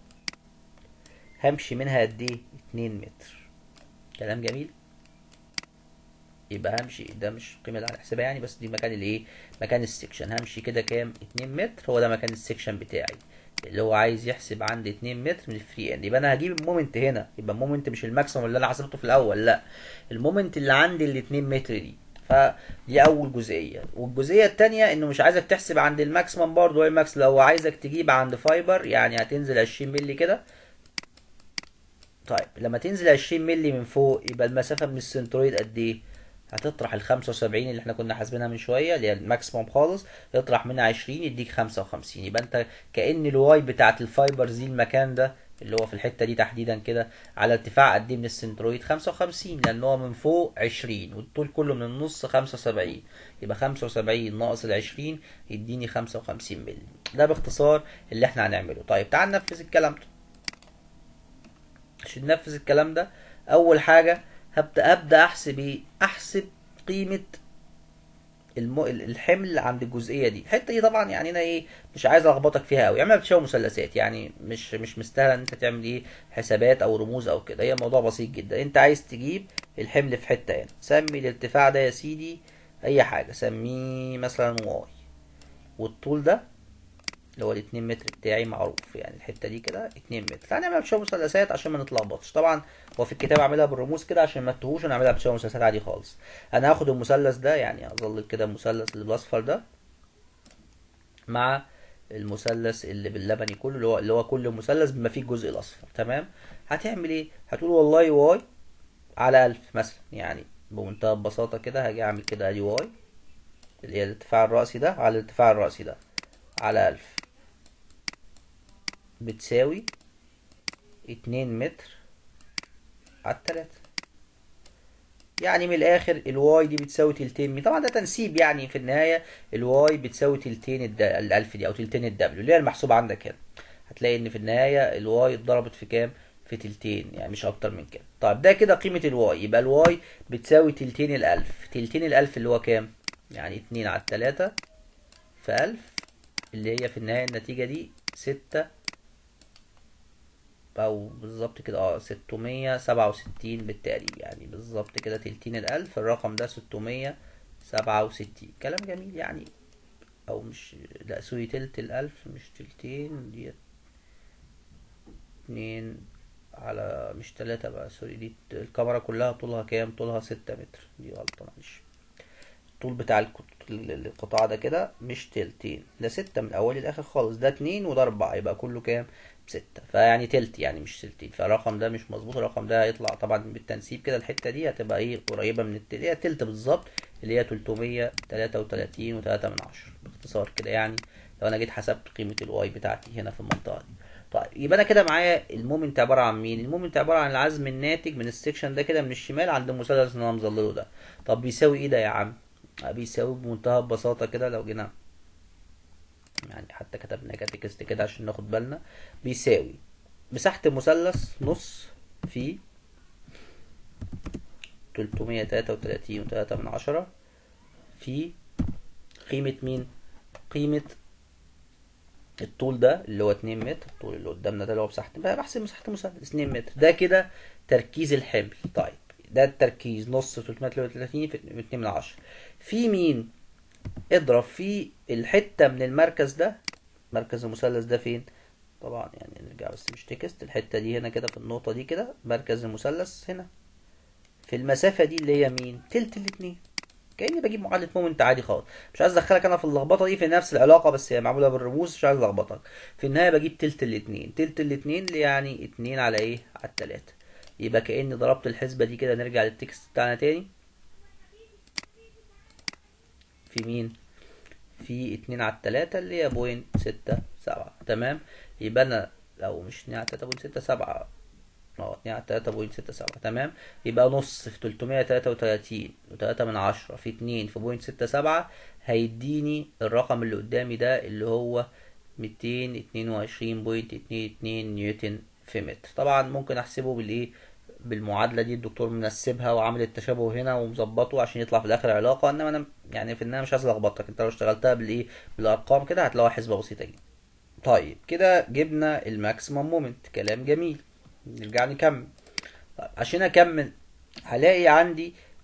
همشي منها قد ايه؟ 2 متر. كلام جميل. يبقى همشي، ده مش القيمه اللي هنحسبها يعني، بس دي مكان الايه، مكان السكشن. همشي كده كام؟ 2 متر، هو ده مكان السكشن بتاعي اللي هو عايز يحسب عندي 2 متر من الفري اند. يبقى انا هجيب المومنت هنا، يبقى المومنت مش الماكسيموم اللي انا حسبته في الاول، لا، المومنت اللي عندي ال 2 متر دي. فدي اول جزئيه. والجزئيه الثانيه انه مش عايزك تحسب عند الماكسيمم برضه، هو الماكس لو عايزك تجيب عند فايبر يعني هتنزل 20 مللي كده. طيب لما تنزل 20 مللي من فوق يبقى المسافه من السنترويد قد ايه؟ هتطرح ال 75 اللي احنا كنا حاسبينها من شويه اللي هي الماكسيموم خالص، تطرح منها 20 يديك 55. يبقى انت كأن الواي بتاعت الفايبرز دي المكان ده اللي هو في الحته دي تحديدا كده على ارتفاع قد ايه من السنترويد؟ 55، لان هو من فوق 20 والطول كله من النص 75. يبقى 75 ناقص ال 20 يديني 55 مللي. ده باختصار اللي احنا هنعمله. طيب تعال ننفذ الكلام ده. عشان ننفذ الكلام ده اول حاجه ابدا احسب ايه؟ احسب قيمه الحمل عند الجزئيه دي. الحته دي طبعا يعني انا ايه، مش عايز الخبطك فيها قوي، يعني بتشاور مثلثات، يعني مش مستاهله ان انت تعمل ايه حسابات او رموز او كده، هي موضوع بسيط جدا. انت عايز تجيب الحمل في حته هنا، سمي الارتفاع ده يا سيدي اي حاجه، سميه مثلا واي، والطول ده اللي هو الاتنين متر بتاعي معروف، يعني الحته دي كده 2 متر. هنعملها بشويه مثلثات عشان ما نتلخبطش. طبعا هو في الكتاب عاملها بالرموز كده عشان ما تتوهوش، انا عاملها بشويه مثلثات عادي خالص. انا هاخد المثلث ده، يعني اظلل كده المثلث اللي بالاصفر ده مع المثلث اللي باللبني كله، اللي هو كل مثلث بما فيه الجزء الاصفر، تمام. هتعمل ايه؟ هتقول والله واي على 1000 مثلا، يعني بمنتهى البساطه كده هاجي اعمل كده ادي واي اللي هي الارتفاع الرأسي ده على الارتفاع الرأسي ده على 1000 بتساوي 2 متر على 3. يعني من الاخر الواي دي بتساوي تلتين مي، طبعا ده تنسيب يعني في النهايه الواي بتساوي تلتين الالف دي او تلتين الدبليو اللي هي المحسوبه عندك هنا. هتلاقي ان في النهايه الواي اتضربت في كام؟ في تلتين، يعني مش اكتر من كده. طيب ده كده قيمه الواي، يبقى الواي بتساوي تلتين الالف. تلتين الالف اللي هو كام؟ يعني 2 على 3 في 1000، اللي هي في النهايه النتيجه دي 6 او بالظبط كده 667 بالتقريب، يعني بالظبط كده تلتين الالف، الرقم ده 667. كلام جميل يعني. او مش، لا سوري، تلت الالف مش تلتين، دي 2 على مش 3 بقى، سوري، دي الكاميرا كلها طولها كام؟ طولها 6 متر، دي غلطة معلش. الطول بتاع القطاع ده كده مش تلتين، ده 6 من الاول للاخر خالص، ده 2 وده 4، يبقى كله كام؟ 6. فيعني تلت يعني مش تلتين، فالرقم ده مش مظبوط. الرقم ده هيطلع طبعا بالتنسيب كده، الحتة دي هتبقى ايه قريبة من هي تلت بالظبط، اللي هي 333 و3 من 10 باختصار كده يعني. لو انا جيت حسبت قيمة الواي بتاعتي هنا في المنطقة دي. طيب يبقى انا كده معايا المومنت عبارة عن مين؟ المومنت عبارة عن العزم الناتج من السكشن ده كده من الشمال عند المثلث اللي انا مظلله ده. طب بيساوي ايه ده يا عم؟ بيساوي بمنتهى البساطة كده، لو جينا يعني حتى كتبنا كاتيكست كده عشان ناخد بالنا، بيساوي مساحة المثلث نص في 333 و3 من 10 في قيمة مين؟ قيمة الطول ده اللي هو 2 متر، الطول اللي قدامنا ده اللي هو مساحة، بحسب مساحة المثلث 2 متر، ده كده تركيز الحمل. طيب ده التركيز نص 333 في 2 من 10 في مين؟ اضرب في الحتة من المركز ده، مركز المثلث ده فين؟ طبعا يعني نرجع بس مش تكست، الحتة دي هنا كده في النقطة دي كده مركز المثلث هنا في المسافة دي اللي هي مين؟ تلت الاتنين. كأني بجيب معادلة مومنت عادي خالص، مش عايز ادخلك انا في اللخبطة دي، في نفس العلاقة بس هي معمولة بالرموز، مش عايز الخبطك. في النهاية بجيب تلت الاتنين، تلت الاتنين اللي يعني 2 على ايه؟ على 3. يبقى كأني ضربت الحسبة دي كده. نرجع للتكست بتاعنا تاني، في مين؟ في 2 على 3 اللي هي 0.67، تمام. يبقى انا لو مش 2 على 3.67، 2 على 3.67، تمام. يبقى نص في 333 و3 من 10 في 2 في 0.67 هيديني الرقم اللي قدامي ده اللي هو 222.22 نيوتن في متر. طبعا ممكن احسبه بالايه؟ بالمعادله دي الدكتور منسبها وعامل التشابه هنا ومظبطه عشان يطلع في الاخر علاقه، انما انا يعني في النهايه مش عايز الخبطك، انت لو اشتغلتها بالايه؟ بالارقام كده هتلاقيها حسبه بسيطه جدا. طيب كده جبنا الماكسيمم مومنت، كلام جميل. نرجع نكمل. طيب عشان اكمل هلاقي عندي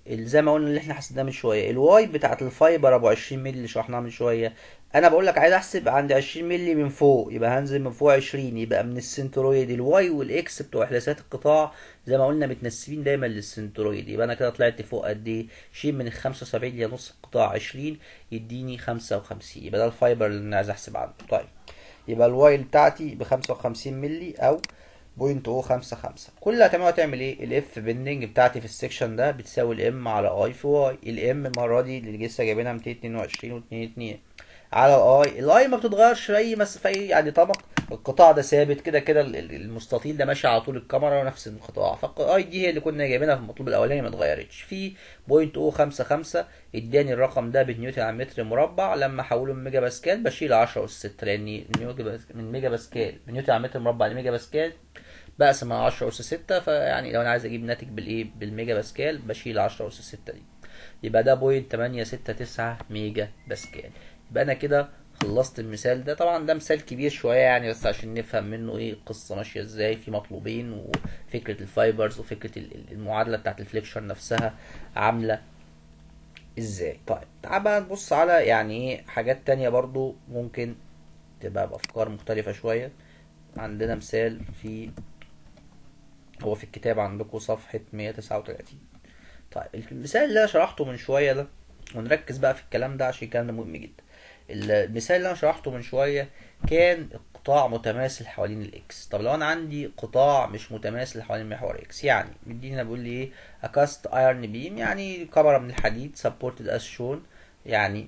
زي ما قلنا اللي احنا حسبناه من شويه، الواي بتاعت الفايبر ابو 20 مللي اللي شرحناها من شويه. انا بقول لك عايز احسب عندي 20 مللي من فوق، يبقى هنزل من فوق 20، يبقى من السنترويد الواي والاكس بتوع احداثيات القطاع زي ما قلنا متنسبين دايما للسنترويد. يبقى انا كده طلعت فوق قد ايه؟ شيل من ال 75 لنص القطاع 20 يديني 55، يبقى ده الفايبر اللي انا عايز احسب عنه. طيب يبقى الواي بتاعتي ب 55 مللي او 0.055. كل اللي هتعمله هتعمل ايه؟ الاف بندنج بتاعتي في السكشن ده بتساوي الام على اي في واي. الام المره دي اللي لسه جايبينها 222 و22 على الاي. الاي ما بتتغيرش في اي في اي يعني طبعا القطاع ده ثابت كده كده، المستطيل ده ماشي على طول الكاميرا ونفس القطاع، فالاي دي هي اللي كنا جايبينها في المطلوب الاولاني ما اتغيرتش. في 0.055 اداني الرقم ده بالنيوتن على متر مربع. لما احوله من ميجا باسكال بشيل 10 اس 6، لان من ميجا باسكال من نيوتن على متر مربع لميجا باسكال بقسم على 10 اس 6، فيعني لو انا عايز اجيب ناتج بالايه بالميجا باسكال بشيل 10 اس 6 دي، يبقى ده 0.869 ميجا باسكال. يبقى انا كده خلصت المثال ده. طبعا ده مثال كبير شويه يعني، بس عشان نفهم منه ايه القصه ماشيه ازاي في مطلوبين، وفكره الفايبرز وفكره المعادله بتاعت الفليكشن نفسها عامله ازاي. طيب تعال بقى نبص على يعني ايه حاجات تانية برضو ممكن تبقى بافكار مختلفه شويه. عندنا مثال في هو في الكتاب عندكم صفحة 139. طيب المثال اللي انا شرحته من شوية ده، ونركز بقى في الكلام ده عشان الكلام ده مهم جدا. المثال اللي انا شرحته من شوية كان القطاع متماثل حوالين الاكس. طب لو انا عندي قطاع مش متماثل حوالين محور اكس، يعني مدينا بيقول لي ايه؟ اكاست ايرن بيم، يعني كاميرا من الحديد سبورتد از شون، يعني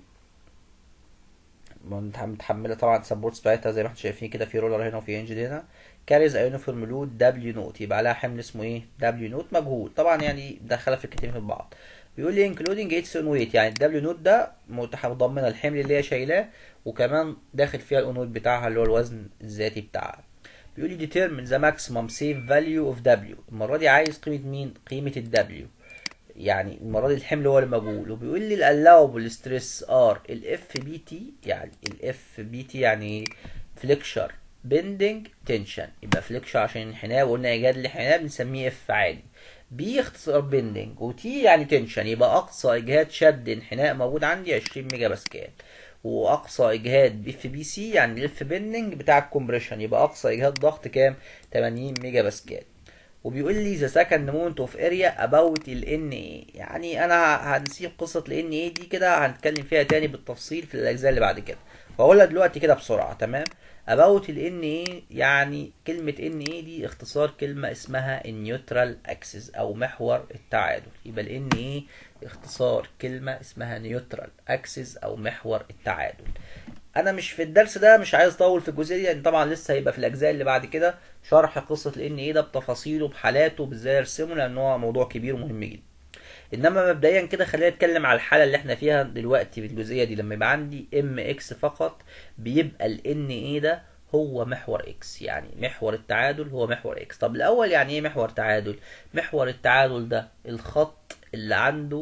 متحمله طبعا السبورتس بتاعتها زي ما احنا شايفين كده، في رولر هنا وفي انجل هنا، كاريز ايونيفورم لود دبليو نوت، يبقى عليها حمل اسمه ايه؟ دبليو نوت مجهول طبعا، يعني دخلها في الكتابين في بعض. بيقول لي انكلودنج اتس اون ويت، يعني الدبليو نوت ده متضمنه الحمل اللي هي شايلاه، وكمان داخل فيها الاون ويت بتاعها اللي هو الوزن الذاتي بتاعها. بيقول لي determine the maximum safe value of W. المره دي عايز قيمه مين؟ قيمه الدبليو، يعني المره دي الحمل هو المجهول. وبيقول لي الالاوبل ستريس ار الاف بي تي، يعني الاف بي تي يعني فليكشر بندنج تنشن، يبقى فليكشر عشان انحناء، وقلنا ايجاد الانحناء بنسميه اف عادي، بي اختصار بندنج، وتي يعني تنشن، يبقى اقصى اجهاد شد انحناء موجود عندي 20 ميجا باسكال، واقصى اجهاد اف بي سي يعني الاف بندنج بتاع الكومبريشن، يبقى اقصى اجهاد ضغط كام؟ 80 ميجا باسكال. وبيقول لي ذا سكند مومنت اوف اريا اباوت ال ان اي، يعني انا هنسيب قصه ال ان اي دي كده، هنتكلم فيها تاني بالتفصيل في الاجزاء اللي بعد كده، فاقولها دلوقتي كده بسرعه. تمام؟ اباوت ال ان اي، يعني كلمه ان اي دي اختصار كلمه اسمها النيوترال اكسس او محور التعادل، يبقى ال ان اي اختصار كلمه اسمها نيوترال اكسس او محور التعادل. انا مش في الدرس ده مش عايز اطول في الجزئيه دي، يعني طبعا لسه هيبقى في الاجزاء اللي بعد كده شرح قصه الان ايه ده بتفاصيله بحالاته بازاي ارسمه، لان هو موضوع كبير ومهم جدا. انما مبدئيا كده خلينا نتكلم على الحاله اللي احنا فيها دلوقتي في الجزئيه دي. لما يبقى عندي ام اكس فقط بيبقى الان ايه ده هو محور اكس، يعني محور التعادل هو محور اكس. طب الاول يعني ايه محور تعادل؟ محور التعادل ده الخط اللي عنده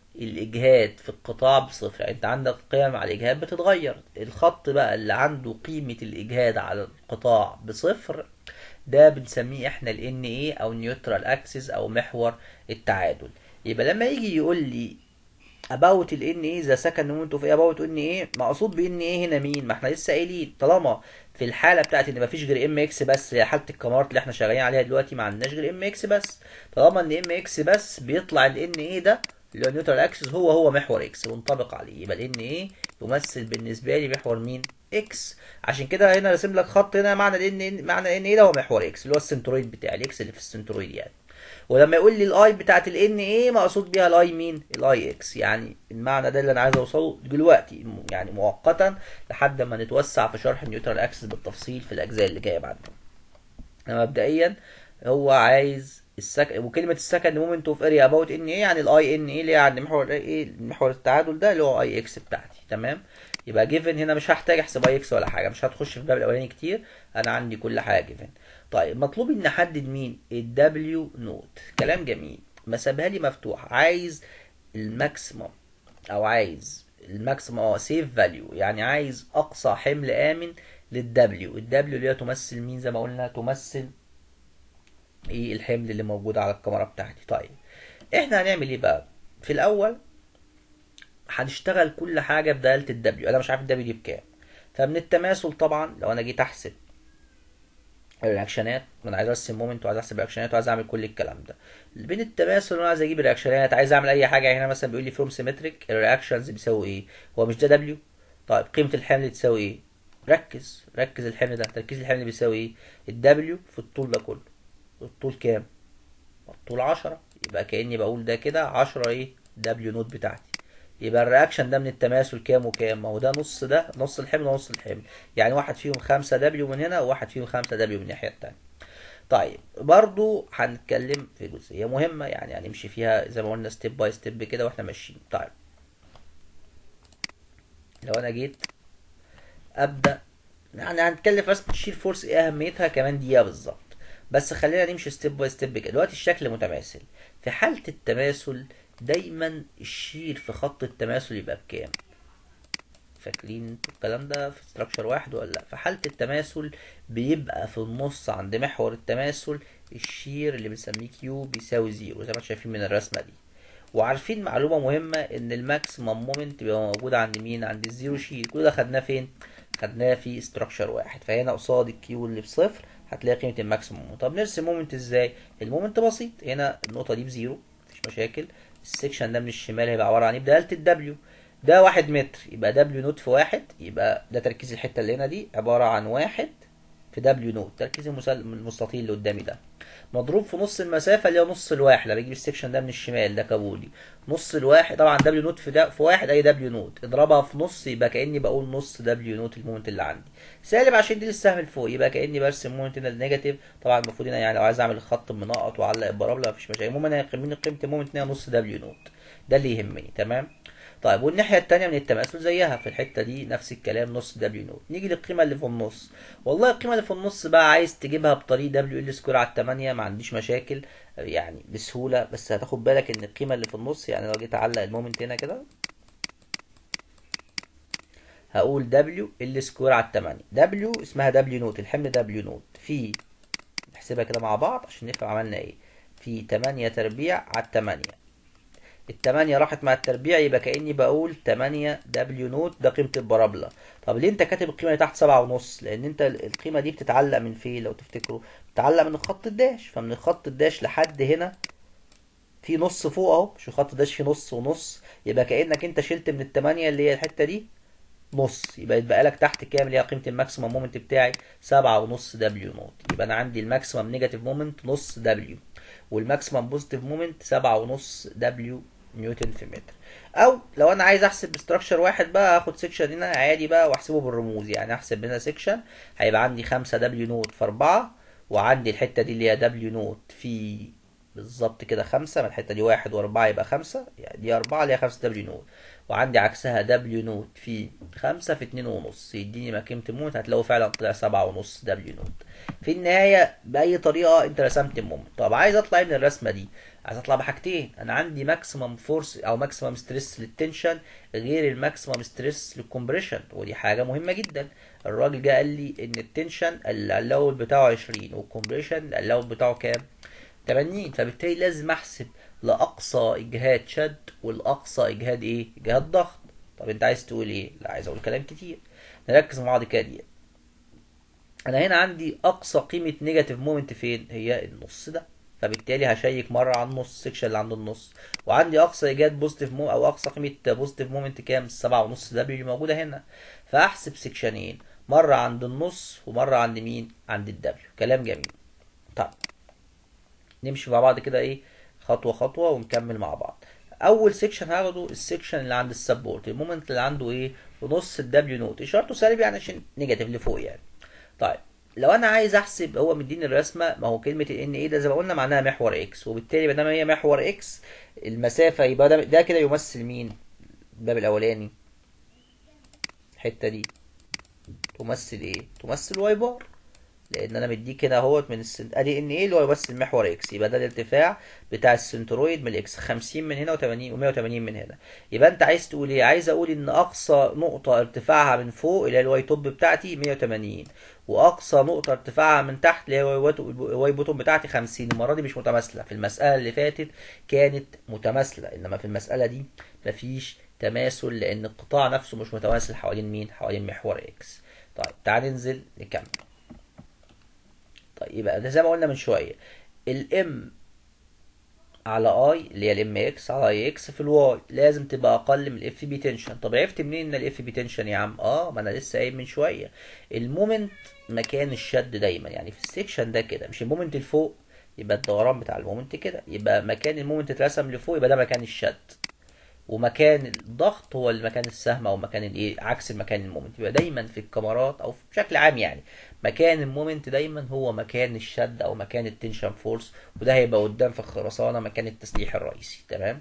الاجهاد في القطاع بصفر، يعني انت عندك قيم على الاجهاد بتتغير، الخط بقى اللي عنده قيمة الاجهاد على القطاع بصفر ده بنسميه احنا ال NA او نيوترال اكسس او محور التعادل. يبقى لما يجي يقول لي about ال NA the second moment of about NA، مقصود ب NA هنا مين؟ ما احنا لسه قايلين طالما في الحاله بتاعت ان مفيش غير ام اكس بس، هي حاله الكاميرات اللي احنا شغالين عليها دلوقتي ما عندناش غير ام اكس بس، طالما ان ام اكس بس بيطلع ال ان ايه ده اللي هو نيوترال اكسس هو محور اكس وينطبق عليه، يبقى ال ان ايه يمثل بالنسبه لي محور مين؟ اكس. عشان كده هنا راسم لك خط هنا معنى ان معنى ان ايه ده هو محور اكس اللي هو السنترويد بتاعي، الاكس اللي في السنترويد يعني. ولما يقول لي الاي بتاعت ال ان ايه مقصود بيها الاي مين؟ الاي اكس، يعني المعنى ده اللي انا عايز اوصله دلوقتي يعني مؤقتا لحد ما نتوسع في شرح النيوترال اكسس بالتفصيل في الاجزاء اللي جايه بعد. مبدئيا هو عايز وكلمه السكند مومنت اوف اريا اباوت ان ايه يعني الاي ان ايه اللي هي عند محور ايه؟ محور التعادل ده اللي هو اي اكس بتاعتي. تمام؟ يبقى جيفن هنا مش هحتاج احسب اي اكس ولا حاجه، مش هتخش في الباب الاولاني كتير، انا عندي كل حاجه جيفن. طيب مطلوب ان احدد مين؟ الدبليو نوت. كلام جميل، ما سابها لي مفتوح. عايز الماكسيمم او عايز الماكسيمم سيف فاليو، يعني عايز اقصى حمل امن للدبليو. الدبليو اللي هي تمثل مين؟ زي ما قلنا تمثل ايه؟ الحمل اللي موجود على الكاميرا بتاعتي. طيب احنا هنعمل ايه بقى في الاول هنشتغل كل حاجه بداله الدبليو، انا مش عارف الدبليو دي بكام. فمن التماثل طبعا لو انا جيت احسب الرياكشنات، ما انا عايز ارسم مومنت وعايز احسب رياكشنات وعايز اعمل كل الكلام ده. بين التماثل وانا عايز اجيب الرياكشنات، عايز اعمل اي حاجه، يعني هنا مثلا بيقول لي فروم سيمتريك الرياكشنز بيساوي ايه، هو مش ده دبليو؟ طيب قيمه الحمل تساوي ايه؟ ركز الحمل ده، تركيز الحمل بيساوي ايه؟ الدبليو في الطول ده كله. الطول كام؟ الطول 10، يبقى كاني بقول ده كده 10 ايه دبليو نوت بتاعتي. يبقى الرياكشن ده من التماثل كام وكام؟ ما هو ده نص، ده نص الحمل ونص الحمل، يعني واحد فيهم 5 دبليو من هنا وواحد فيهم 5 دبليو من الناحيه التانيه. طيب برضو هنتكلم في جزئيه مهمه، يعني هنمشي فيها زي ما قلنا ستيب باي ستيب كده واحنا ماشيين. طيب لو انا جيت ابدا، يعني هنتكلم في رسمه الشير فورس ايه اهميتها كمان دقيقه بالظبط، بس خلينا نمشي ستيب باي ستيب كده. دلوقتي الشكل متماثل، في حاله التماثل دايما الشير في خط التماثل يبقى بكام؟ فاكرين انتوا الكلام ده في ستراكشر واحد ولا لا؟ في حالة التماثل بيبقى في النص عند محور التماثل الشير اللي بنسميه كيو بيساوي زيرو زي ما انتم شايفين من الرسمة دي. وعارفين معلومة مهمة ان الماكسيمم مومنت بيبقى موجود عند مين؟ عند الزيرو شير. كل ده خدناه فين؟ خدناه في ستراكشر واحد. فهنا قصاد الكيو اللي بصفر هتلاقي قيمة الماكسيمم. طب نرسم مومنت ازاي؟ المومنت بسيط، هنا النقطة دي بزيرو مفيش مشاكل. السكشن ده من الشمال هيبقى عبارة عن ايه؟ بدالة الدبليو. ده 1 متر، يبقى دبليو نوت في واحد، يبقى ده تركيز الحتة اللي هنا دي عبارة عن 1 في دبليو نوت، تركيز المستطيل اللي قدامي ده، مضروب في نص المسافة اللي هي نص الواحد. لما بجيب السكشن ده من الشمال ده كابولي، نص الواحد طبعا دبليو نوت في ده في واحد اي دبليو نوت، اضربها في نص يبقى كأني بقول نص دبليو نوت المومنت اللي عندي. سالب عشان دي السهم لفوق، يبقى كأني برسم مومنت هنا النيجاتيف. طبعا المفروض هنا يعني لو عايز اعمل الخط منقط واعلق البرابلة مفيش مشاكل. المهم انا قيمة المومنت هنا نص دبليو نوت، ده اللي يهمني. تمام. طيب والناحية التانية من التماثل زيها في الحتة دي نفس الكلام نص دبليو نوت. نيجي للقيمة اللي في النص. والله القيمة اللي في النص بقى عايز تجيبها بطريقة دبليو ال سكوير على 8 ما عنديش مشاكل يعني بسهولة، بس هتاخد بالك ان القيمة اللي في النص، يعني لو جيت اعلق المومنت هنا كده هقول دبليو ال سكوير على 8. دبليو اسمها دبليو نوت، الحمل دبليو نوت في، نحسبها كده مع بعض عشان نفهم عملنا ايه، في 8 تربيع على 8. التمانية راحت مع التربيع يبقى كأني بقول 8 دبليو نوت، ده قيمة البرابلة. طب ليه انت كاتب القيمة اللي تحت 7.5؟ لأن انت القيمة دي بتتعلق من فين لو تفتكروا؟ بتتعلق من الخط الداش، فمن الخط الداش لحد هنا في نص فوق اهو، مش الخط الداش فيه نص ونص، يبقى كأنك انت شلت من التمانية اللي هي الحتة دي نص، يبقى يتبقى لك تحت كام اللي هي قيمة الماكسيمم مومنت بتاعي؟ 7.5 دبليو نوت. يبقى انا عندي الماكسيمم نيجاتيف مومنت نص دبليو، والماكسيمم بوزيتيف مومنت 7.5 دبليو نيوتن في متر. او لو انا عايز احسب ستراكشر واحد بقى هاخد سيكشن هنا عادي بقى واحسبه بالرموز، يعني احسب هنا سيكشن هيبقى عندي 5 دبليو نوت في 4، وعندي الحته دي اللي هي دبليو نوت في بالظبط كده 5، من الحته دي 1 و4 يبقى 5، يعني دي 4 اللي هي 5 دبليو نوت، وعندي عكسها دبليو نوت في 5 في 2.5 يديني ما قيمة المومنت، هتلاقوا فعلا طلع 7.5 دبليو نوت. في النهاية بأي طريقة انت رسمت المومنت. طب عايز اطلع من الرسمة دي؟ عايز اطلع بحاجتين، انا عندي ماكسيمم فورس او ماكسيمم ستريس للتنشن غير الماكسيمم ستريس للكمبريشن، ودي حاجة مهمة جدا. الراجل جه قال لي ان التنشن الاول بتاعه 20 والكمبريشن الاول بتاعه كام؟ 80، فبالتالي لازم احسب لاقصى اجهاد شد والاقصى اجهاد ايه؟ اجهاد ضغط. طب انت عايز تقول ايه؟ لا عايز اقول كلام كتير، نركز مع بعض كده دي. انا هنا عندي اقصى قيمه نيجاتيف مومنت فين؟ هي النص ده، فبالتالي هشيك مره على النص السكشن اللي عند النص. وعندي اقصى ايجاد بوزيتيف او اقصى قيمه بوزيتيف مومنت كام؟ 7.5 دبليو اللي موجوده هنا. فاحسب سكشنين، مره عند النص ومره عند مين؟ عند الدبليو. كلام جميل. طيب نمشي مع بعض كده ايه خطوه خطوه ونكمل مع بعض. اول سيكشن هاخده السيكشن اللي عند السبورت، المومنت اللي عنده ايه؟ في نص الدبليو نوت، اشارته سالب يعني عشان نيجاتيف لفوق يعني. طيب لو انا عايز احسب، هو مديني الرسمه، ما هو كلمه ان ايه ده زي ما قلنا معناها محور اكس، وبالتالي ما دام هي محور اكس المسافه يبقى ده كده يمثل مين؟ الباب الاولاني الحته دي تمثل ايه؟ تمثل واي بار. لان انا مديك هنا اهوت من ادي ان ايه اللي هو يمثل المحور اكس، يبقى ده الارتفاع بتاع السنترويد من الاكس، 50 من هنا و80 و180 من هنا. يبقى انت عايز تقول ايه؟ عايز اقول ان اقصى نقطه ارتفاعها من فوق اللي هي الواي توب بتاعتي 180، واقصى نقطه ارتفاعها من تحت اللي هي الواي بوتوم بتاعتي 50. المره دي مش متماثله، في المساله اللي فاتت كانت متماثله، انما في المساله دي مفيش تماثل لان القطاع نفسه مش متماثل حوالين مين؟ حوالين محور اكس. طيب تعال ننزل نكمل. طيب يبقى ده زي ما قلنا من شويه، الام على اي اللي هي الام اكس على اي اكس في الواي لازم تبقى اقل من الاف بي تنشن. طب عرفت منين ان الاف بي تنشن يا عم؟ ما انا لسه قايل من شويه، المومنت مكان الشد دايما، يعني في السكشن ده كده مش المومنت لفوق، يبقى الدوران بتاع المومنت كده، يبقى مكان المومنت اترسم لفوق يبقى ده مكان الشد، ومكان الضغط هو المكان السهم او مكان الايه عكس المكان المومنت. يبقى دايما في الكاميرات او بشكل عام يعني مكان المومنت دايما هو مكان الشد او مكان التنشن فورس، وده هيبقى قدام في الخرسانه مكان التسليح الرئيسي. تمام.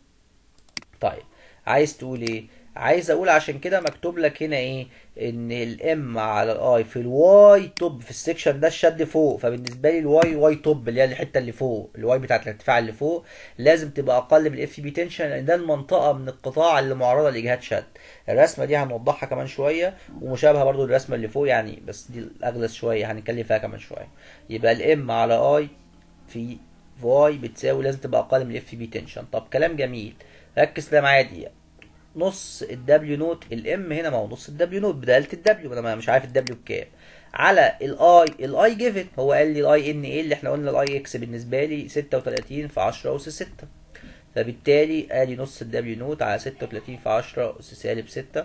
طيب عايز تقول ايه؟ عايز اقول عشان كده مكتوب لك هنا ايه؟ ان الام على الاي في الواي توب في السكشن ده الشد فوق، فبالنسبه لي الواي واي توب اللي هي الحته اللي فوق، الواي بتاعت الارتفاع اللي فوق لازم تبقى اقل من الاف بي تنشن، لان ده المنطقه من القطاع اللي معرضه لاجهاد شد. الرسمه دي هنوضحها كمان شويه، ومشابهه برضو للرسمه اللي فوق يعني، بس دي الاغلى شويه هنتكلم فيها كمان شويه. يبقى الام على اي في واي بتساوي لازم تبقى اقل من الاف بي تنشن. طب كلام جميل، ركز كده معايا دقيقه. نص الدبليو نوت الام هنا، ما هو نص الدبليو نوت بدلاله الدبليو، انا مش عارف الدبليو بكام، على الاي جيفن، هو قال لي الاي ان ايه اللي احنا قلنا الاي اكس بالنسبه لي 36 في 10 اس 6، فبالتالي ادي نص الدبليو نوت على 36 في 10 اس سالب 6،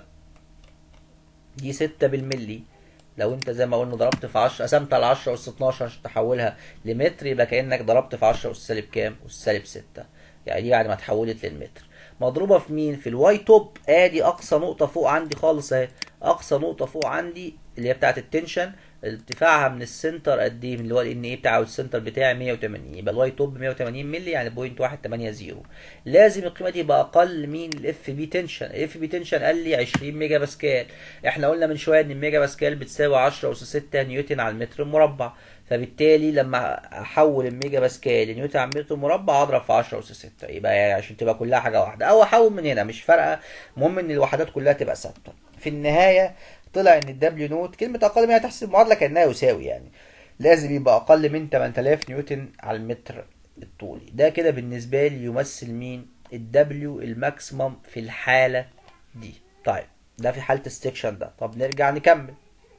دي 6 بالملي. لو انت زي ما قلنا ضربت في 10 قسمت على 10 اس 12 عشان تحولها لمتر، يبقى كانك ضربت في 10 اس سالب كام؟ اس سالب 6، يعني دي بعد ما اتحولت للمتر. مضروبه في مين؟ في الواي توب. ادي اقصى نقطه فوق عندي خالص اهي، اقصى نقطه فوق عندي اللي هي بتاعه التنشن، ارتفاعها من السنتر قد ايه؟ من اللي هو الان ايه بتاعه السنتر بتاعي 180، يبقى الواي توب 180 مللي يعني 0.180. لازم القيمه دي يبقى اقل من الاف بي تنشن. الاف بي تنشن قال لي 20 ميجا باسكال، احنا قلنا من شويه ان الميجا باسكال بتساوي 10 اس 6 نيوتن على المتر المربع، فبالتالي لما احول الميجا باسكال لنيوتن على المتر المربع اضرب في 10 اس 6، يبقى يعني عشان تبقى كلها حاجه واحده، او احول من هنا مش فارقه، المهم ان الوحدات كلها تبقى ثابته. في النهايه طلع ان الدبليو نوت كلمه اقل منها تحسب المعادله كانها يساوي، يعني لازم يبقى اقل من 8000 نيوتن على المتر الطولي. ده كده بالنسبه لي يمثل مين؟ الدبليو الماكسيمم في الحاله دي. طيب ده في حاله السكشن ده. طب نرجع نكمل.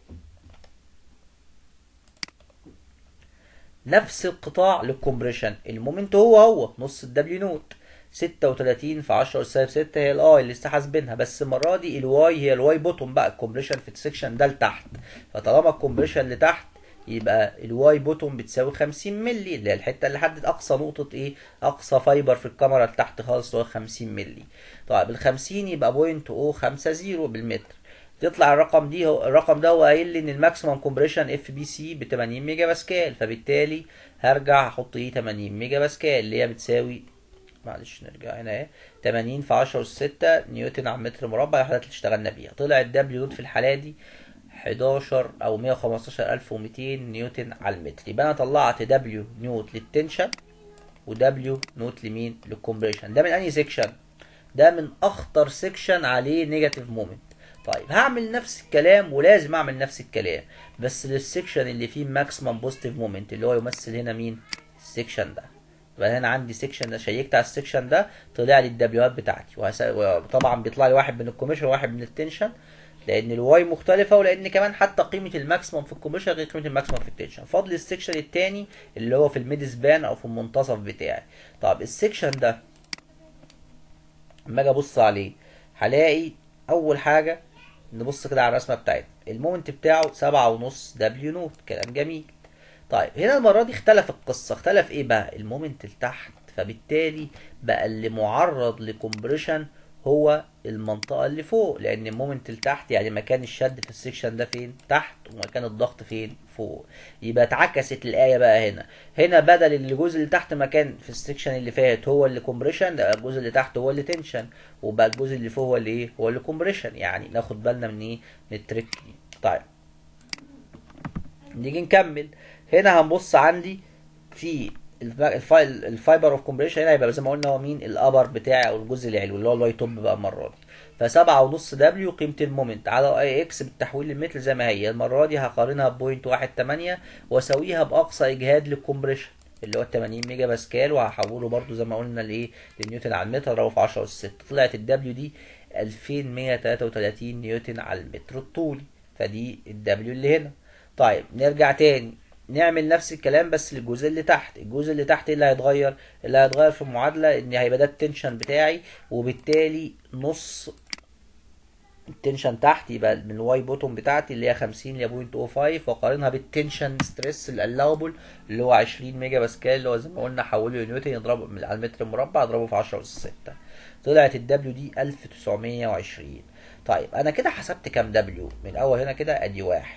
نفس القطاع للكومبريشن، المومنت هو نص الدبليو نوت، 36 في 10 اس 6 هي الاي اللي لسه حاسبينها، بس المره دي الواي هي الواي بوتوم بقى، الكومبريشن في السكشن ده لتحت، فطالما الكومبريشن لتحت يبقى الواي بوتوم بتساوي 50 مللي، اللي هي الحته اللي حدد اقصى نقطه ايه؟ اقصى فايبر في الكاميرا لتحت خالص هو 50 مللي. طيب ال 50 يبقى 0.050 بالمتر. تطلع الرقم ده هو قايل لي ان الماكسيمم كومبريشن اف بي سي ب 80 ميجا باسكال، فبالتالي هرجع احط ايه؟ 80 ميجا باسكال اللي هي بتساوي، معلش نرجع هنا اهي، 80 في 10 اس 6 نيوتن على متر مربع، الوحدات اللي اشتغلنا بيها. طلع الدبليو نوت في الحاله دي 11 او 115200 نيوتن على المتر. يبقى انا طلعت دبليو نوت للتنشن ودبليو نوت لمين؟ للكومبريشن. ده من انهي سيكشن؟ ده من اخطر سيكشن عليه نيجاتيف مومنت. طيب هعمل نفس الكلام، ولازم اعمل نفس الكلام بس للسيكشن اللي فيه ماكسيمم بوزيتيف مومنت اللي هو يمثل هنا مين؟ السيكشن ده. يبقى هنا عندي سيكشن ده، شيكت على السيكشن ده طلع لي الدبليوهات بتاعتي، وطبعا بيطلع لي واحد من الكوميشن وواحد من التنشن، لان الواي مختلفه، ولان كمان حتى قيمه الماكسيمم في الكوميشن غير قيمه الماكسيمم في التنشن. فاضل السيكشن التاني اللي هو في الميد سبان او في المنتصف بتاعي. طب السيكشن ده اما اجي ابص عليه هلاقي اول حاجه، نبص كده على الرسمه بتاعتنا، المومنت بتاعه 7.5 دبليو نوت، كلام جميل. طيب هنا المره دي اختلف القصه، اختلف ايه بقى؟ المومنت لتحت، فبالتالي بقى اللي معرض لكمبريشن هو المنطقه اللي فوق، لان المومنت لتحت يعني مكان الشد في السكشن ده فين؟ تحت، ومكان الضغط فين؟ فوق. يبقى اتعكست الايه بقى هنا، هنا بدل الجزء اللي تحت مكان في السكشن اللي فات هو اللي كومبريشن، ده الجزء اللي تحت هو اللي تنشن، وبقى الجزء اللي فوق هو اللي ايه؟ هو اللي كومبريشن. يعني ناخد بالنا من ايه؟ من التريك دي. طيب نيجي نكمل. هنا هنبص عندي في الفايبر اوف كومبريشن، هنا هيبقى زي ما قلنا هو مين الابر بتاعي او الجزء العلوي اللي هو الواي توب بقى المره دي. فسبعة ونص دبليو قيمة المومنت على اي اكس بالتحويل للمتر زي ما هي. المرة دي هقارنها بوينت 1.8 واسويها باقصى اجهاد للكمبريشن اللي هو 80 ميجا باسكال، وهحوله برضو زي ما قلنا لايه لنيوتن على المتر، اضربه في 10 اس 6. طلعت الدبليو دي 2133 نيوتن على المتر الطولي. فدي الدبليو اللي هنا. طيب نرجع تاني نعمل نفس الكلام بس للجزء اللي تحت. الجزء اللي تحت ايه اللي هيتغير؟ اللي هيتغير في المعادله ان هيبقى ده التنشن بتاعي، وبالتالي نص التنشن تحت يبقى من الواي بوتوم بتاعتي اللي هي 50 ل 0.05، واقارنها بالتنشن ستريس الالاوبل اللي هو 20 ميجا باسكال، اللي هو زي ما قلنا حوله لنيوتن يضربه على المتر المربع اضربه في 10 اس 6. طلعت الدبليو دي 1920. طيب انا كده حسبت كام دبليو من اول هنا كده؟ ادي 1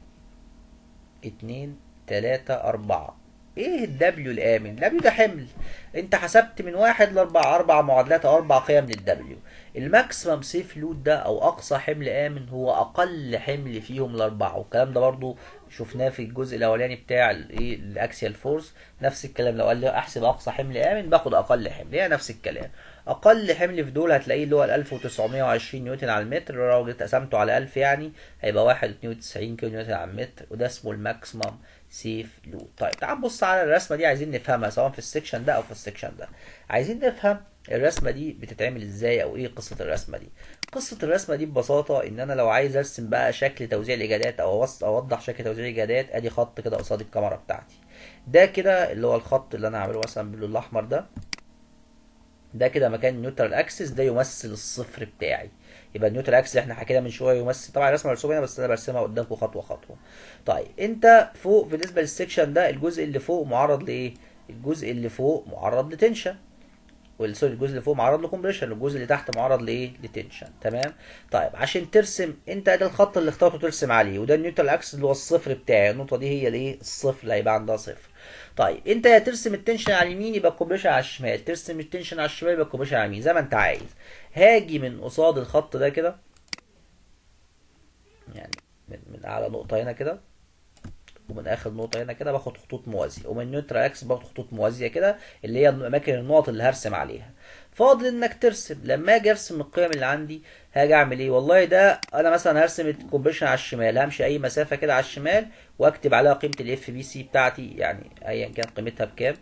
2 3 4. ايه الدبليو الامن؟ الدبليو ده حمل. انت حسبت من 1 ل4 4 معادلات او 4 قيم للدبليو. الماكسيمم سيف لود ده او اقصى حمل امن هو اقل حمل فيهم الاربعه، والكلام ده برضو شفناه في الجزء الاولاني بتاع الايه الاكسيال فورس. نفس الكلام لو قال لي احسب اقصى حمل امن باخد اقل حمل، هي نفس الكلام. اقل حمل في دول هتلاقيه اللي هو ال 1920 نيوتن على المتر، لو جيت قسمته على 1000 يعني هيبقى 1.92 كيلو نيوتن على المتر، وده اسمه الماكسيمم سيف لود. طيب تعال نبص على الرسمه دي، عايزين نفهمها سواء في السكشن ده او في السكشن ده. عايزين نفهم الرسمه دي بتتعمل ازاي او ايه قصه الرسمه دي. قصه الرسمه دي ببساطه ان انا لو عايز ارسم بقى شكل توزيع الاجادات او اوضح شكل توزيع الاجادات، ادي خط كده قصاد الكاميرا بتاعتي. ده كده اللي هو الخط اللي انا هعمله مثلا باللون الاحمر ده كده مكان النيوترال اكسس، ده يمثل الصفر بتاعي. يبقى النيوترال اكسس اللي احنا حكينا من شويه يمثل، طبعا الرسمه مرسومه هنا بس انا برسمها قدامكم خطوه خطوه. طيب انت فوق بالنسبه للسكشن ده الجزء اللي فوق معرض لايه؟ الجزء اللي فوق معرض لتنشن، سوري الجزء اللي فوق معرض لكمبريشن، والجزء اللي تحت معرض لايه؟ لتنشن. تمام. طيب عشان ترسم انت ده الخط اللي اخترته ترسم عليه، وده النيوترال اكسس اللي هو الصفر بتاعي، النقطه دي هي الايه؟ الصفر اللي هيبقى عندها صفر. طيب انت يا ترسم التنشن على اليمين يبقى الكومبريشن على الشمال، ترسم التنشن على الشمال يبقى الكومبريشن على اليمين، زي ما انت عايز. هاجي من قصاد الخط ده كده، يعني من اعلى نقطه هنا كده ومن اخر نقطه هنا كده باخد خطوط موازيه، ومن نيوترال اكس باخد خطوط موازيه كده اللي هي اماكن النقط اللي هرسم عليها. فاضل انك ترسم. لما اجي ارسم القيم اللي عندي هاجي اعمل ايه؟ والله ده انا مثلا هرسم الكومبريشن على الشمال، همشي اي مسافه كده على الشمال واكتب عليها قيمه الاف بي سي بتاعتي، يعني ايا كان قيمتها بكام،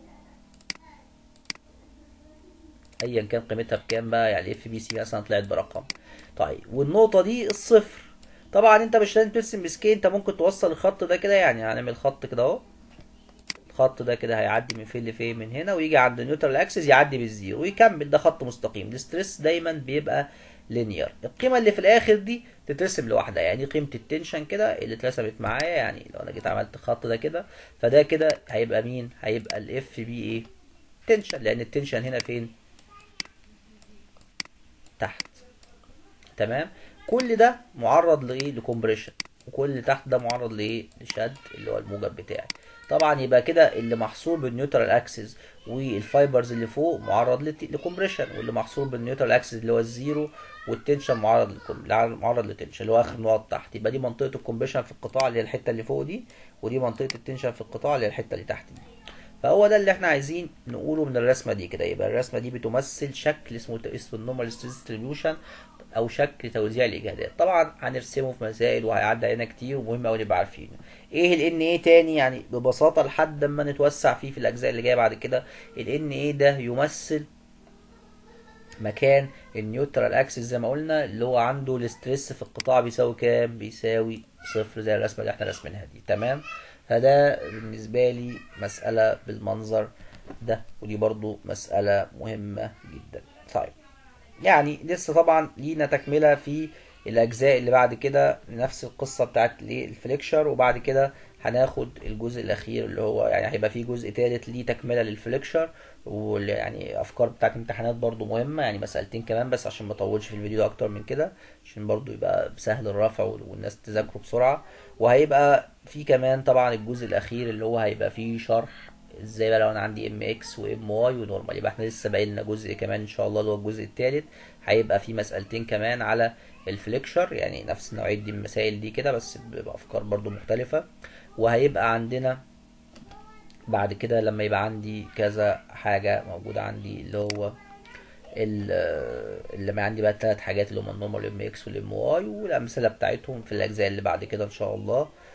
ايا كان قيمتها بكام بقى، يعني اف بي سي مثلا طلعت برقم. طيب والنقطه دي الصفر. طبعا انت مش لازم ترسم بسكيل، انت ممكن توصل الخط ده كده، يعني هنعمل خط كده اهو. الخط ده كده هيعدي من فين لفين من هنا ويجي عند النيوترال اكسس يعدي بالزيرو ويكمل، ده خط مستقيم. الاستريس دايما بيبقى لينير. القيمه اللي في الاخر دي تترسم لوحدها، يعني قيمه التنشن كده اللي اترسمت معايا، يعني لو انا جيت عملت الخط ده كده فده كده هيبقى مين؟ هيبقى الاف بي ايه؟ تنشن، لان التنشن هنا فين؟ تحت. تمام. كل ده معرض لايه؟ لكمبريشن، وكل اللي تحت ده معرض لايه؟ لشد اللي هو الموجب بتاعي. طبعا يبقى كده اللي محصور بالنيوترال اكسس والفايبرز اللي فوق معرض لكمبريشن، واللي محصور بالنيوترال اكسس اللي هو الزيرو والتنشن معرض لتنشن اللي هو اخر نقط تحت. يبقى دي منطقه الكمبريشن في القطاع اللي هي الحته اللي فوق دي، ودي منطقه التنشن في القطاع اللي هي الحته اللي تحت دي. فهو ده اللي احنا عايزين نقوله من الرسمه دي كده. يبقى الرسمه دي بتمثل شكل اسمه النورمال ستريس ديستريبيوشن او شكل توزيع الاجهادات. طبعا هنرسمه في مسائل وهيعدي علينا كتير، ومهم قوي نبقى عارفينه. ايه ال ان ايه تاني؟ يعني ببساطه لحد ما نتوسع فيه في الاجزاء اللي جايه بعد كده، ال ان ايه ده يمثل مكان النيوترال اكسس زي ما قلنا، اللي هو عنده الاسترس في القطاع بيساوي كام؟ بيساوي صفر، زي الرسمه اللي احنا راسمينها دي. تمام. فده بالنسبه لي مساله بالمنظر ده، ودي برضو مساله مهمه جدا. طيب يعني لسه طبعا لينا تكملة في الأجزاء اللي بعد كده، نفس القصة بتاعت الفليكشر، وبعد كده هناخد الجزء الأخير اللي هو يعني هيبقى فيه جزء تالت ليه تكملة للفليكشر، ويعني أفكار بتاعت امتحانات برضو مهمة، يعني مسألتين كمان بس عشان ما اطولش في الفيديو ده أكتر من كده، عشان برضو يبقى سهل الرفع والناس تذاكره بسرعة. وهيبقى في كمان طبعا الجزء الأخير اللي هو هيبقى فيه شرح ازاي بقى لو انا عندي ام اكس وام واي ونورمال. يبقى احنا لسه باقي لنا جزء كمان ان شاء الله اللي هو الجزء الثالث، هيبقى في مسألتين كمان على الفليكشر، يعني نفس نوعية دي المسائل دي كده بس بأفكار برضو مختلفة. وهيبقى عندنا بعد كده لما يبقى عندي كذا حاجة موجودة عندي اللي هو لما عندي بقى الثلاث حاجات اللي هما النورمال والام اكس والام واي والامثله بتاعتهم في الاجزاء اللي بعد كده ان شاء الله.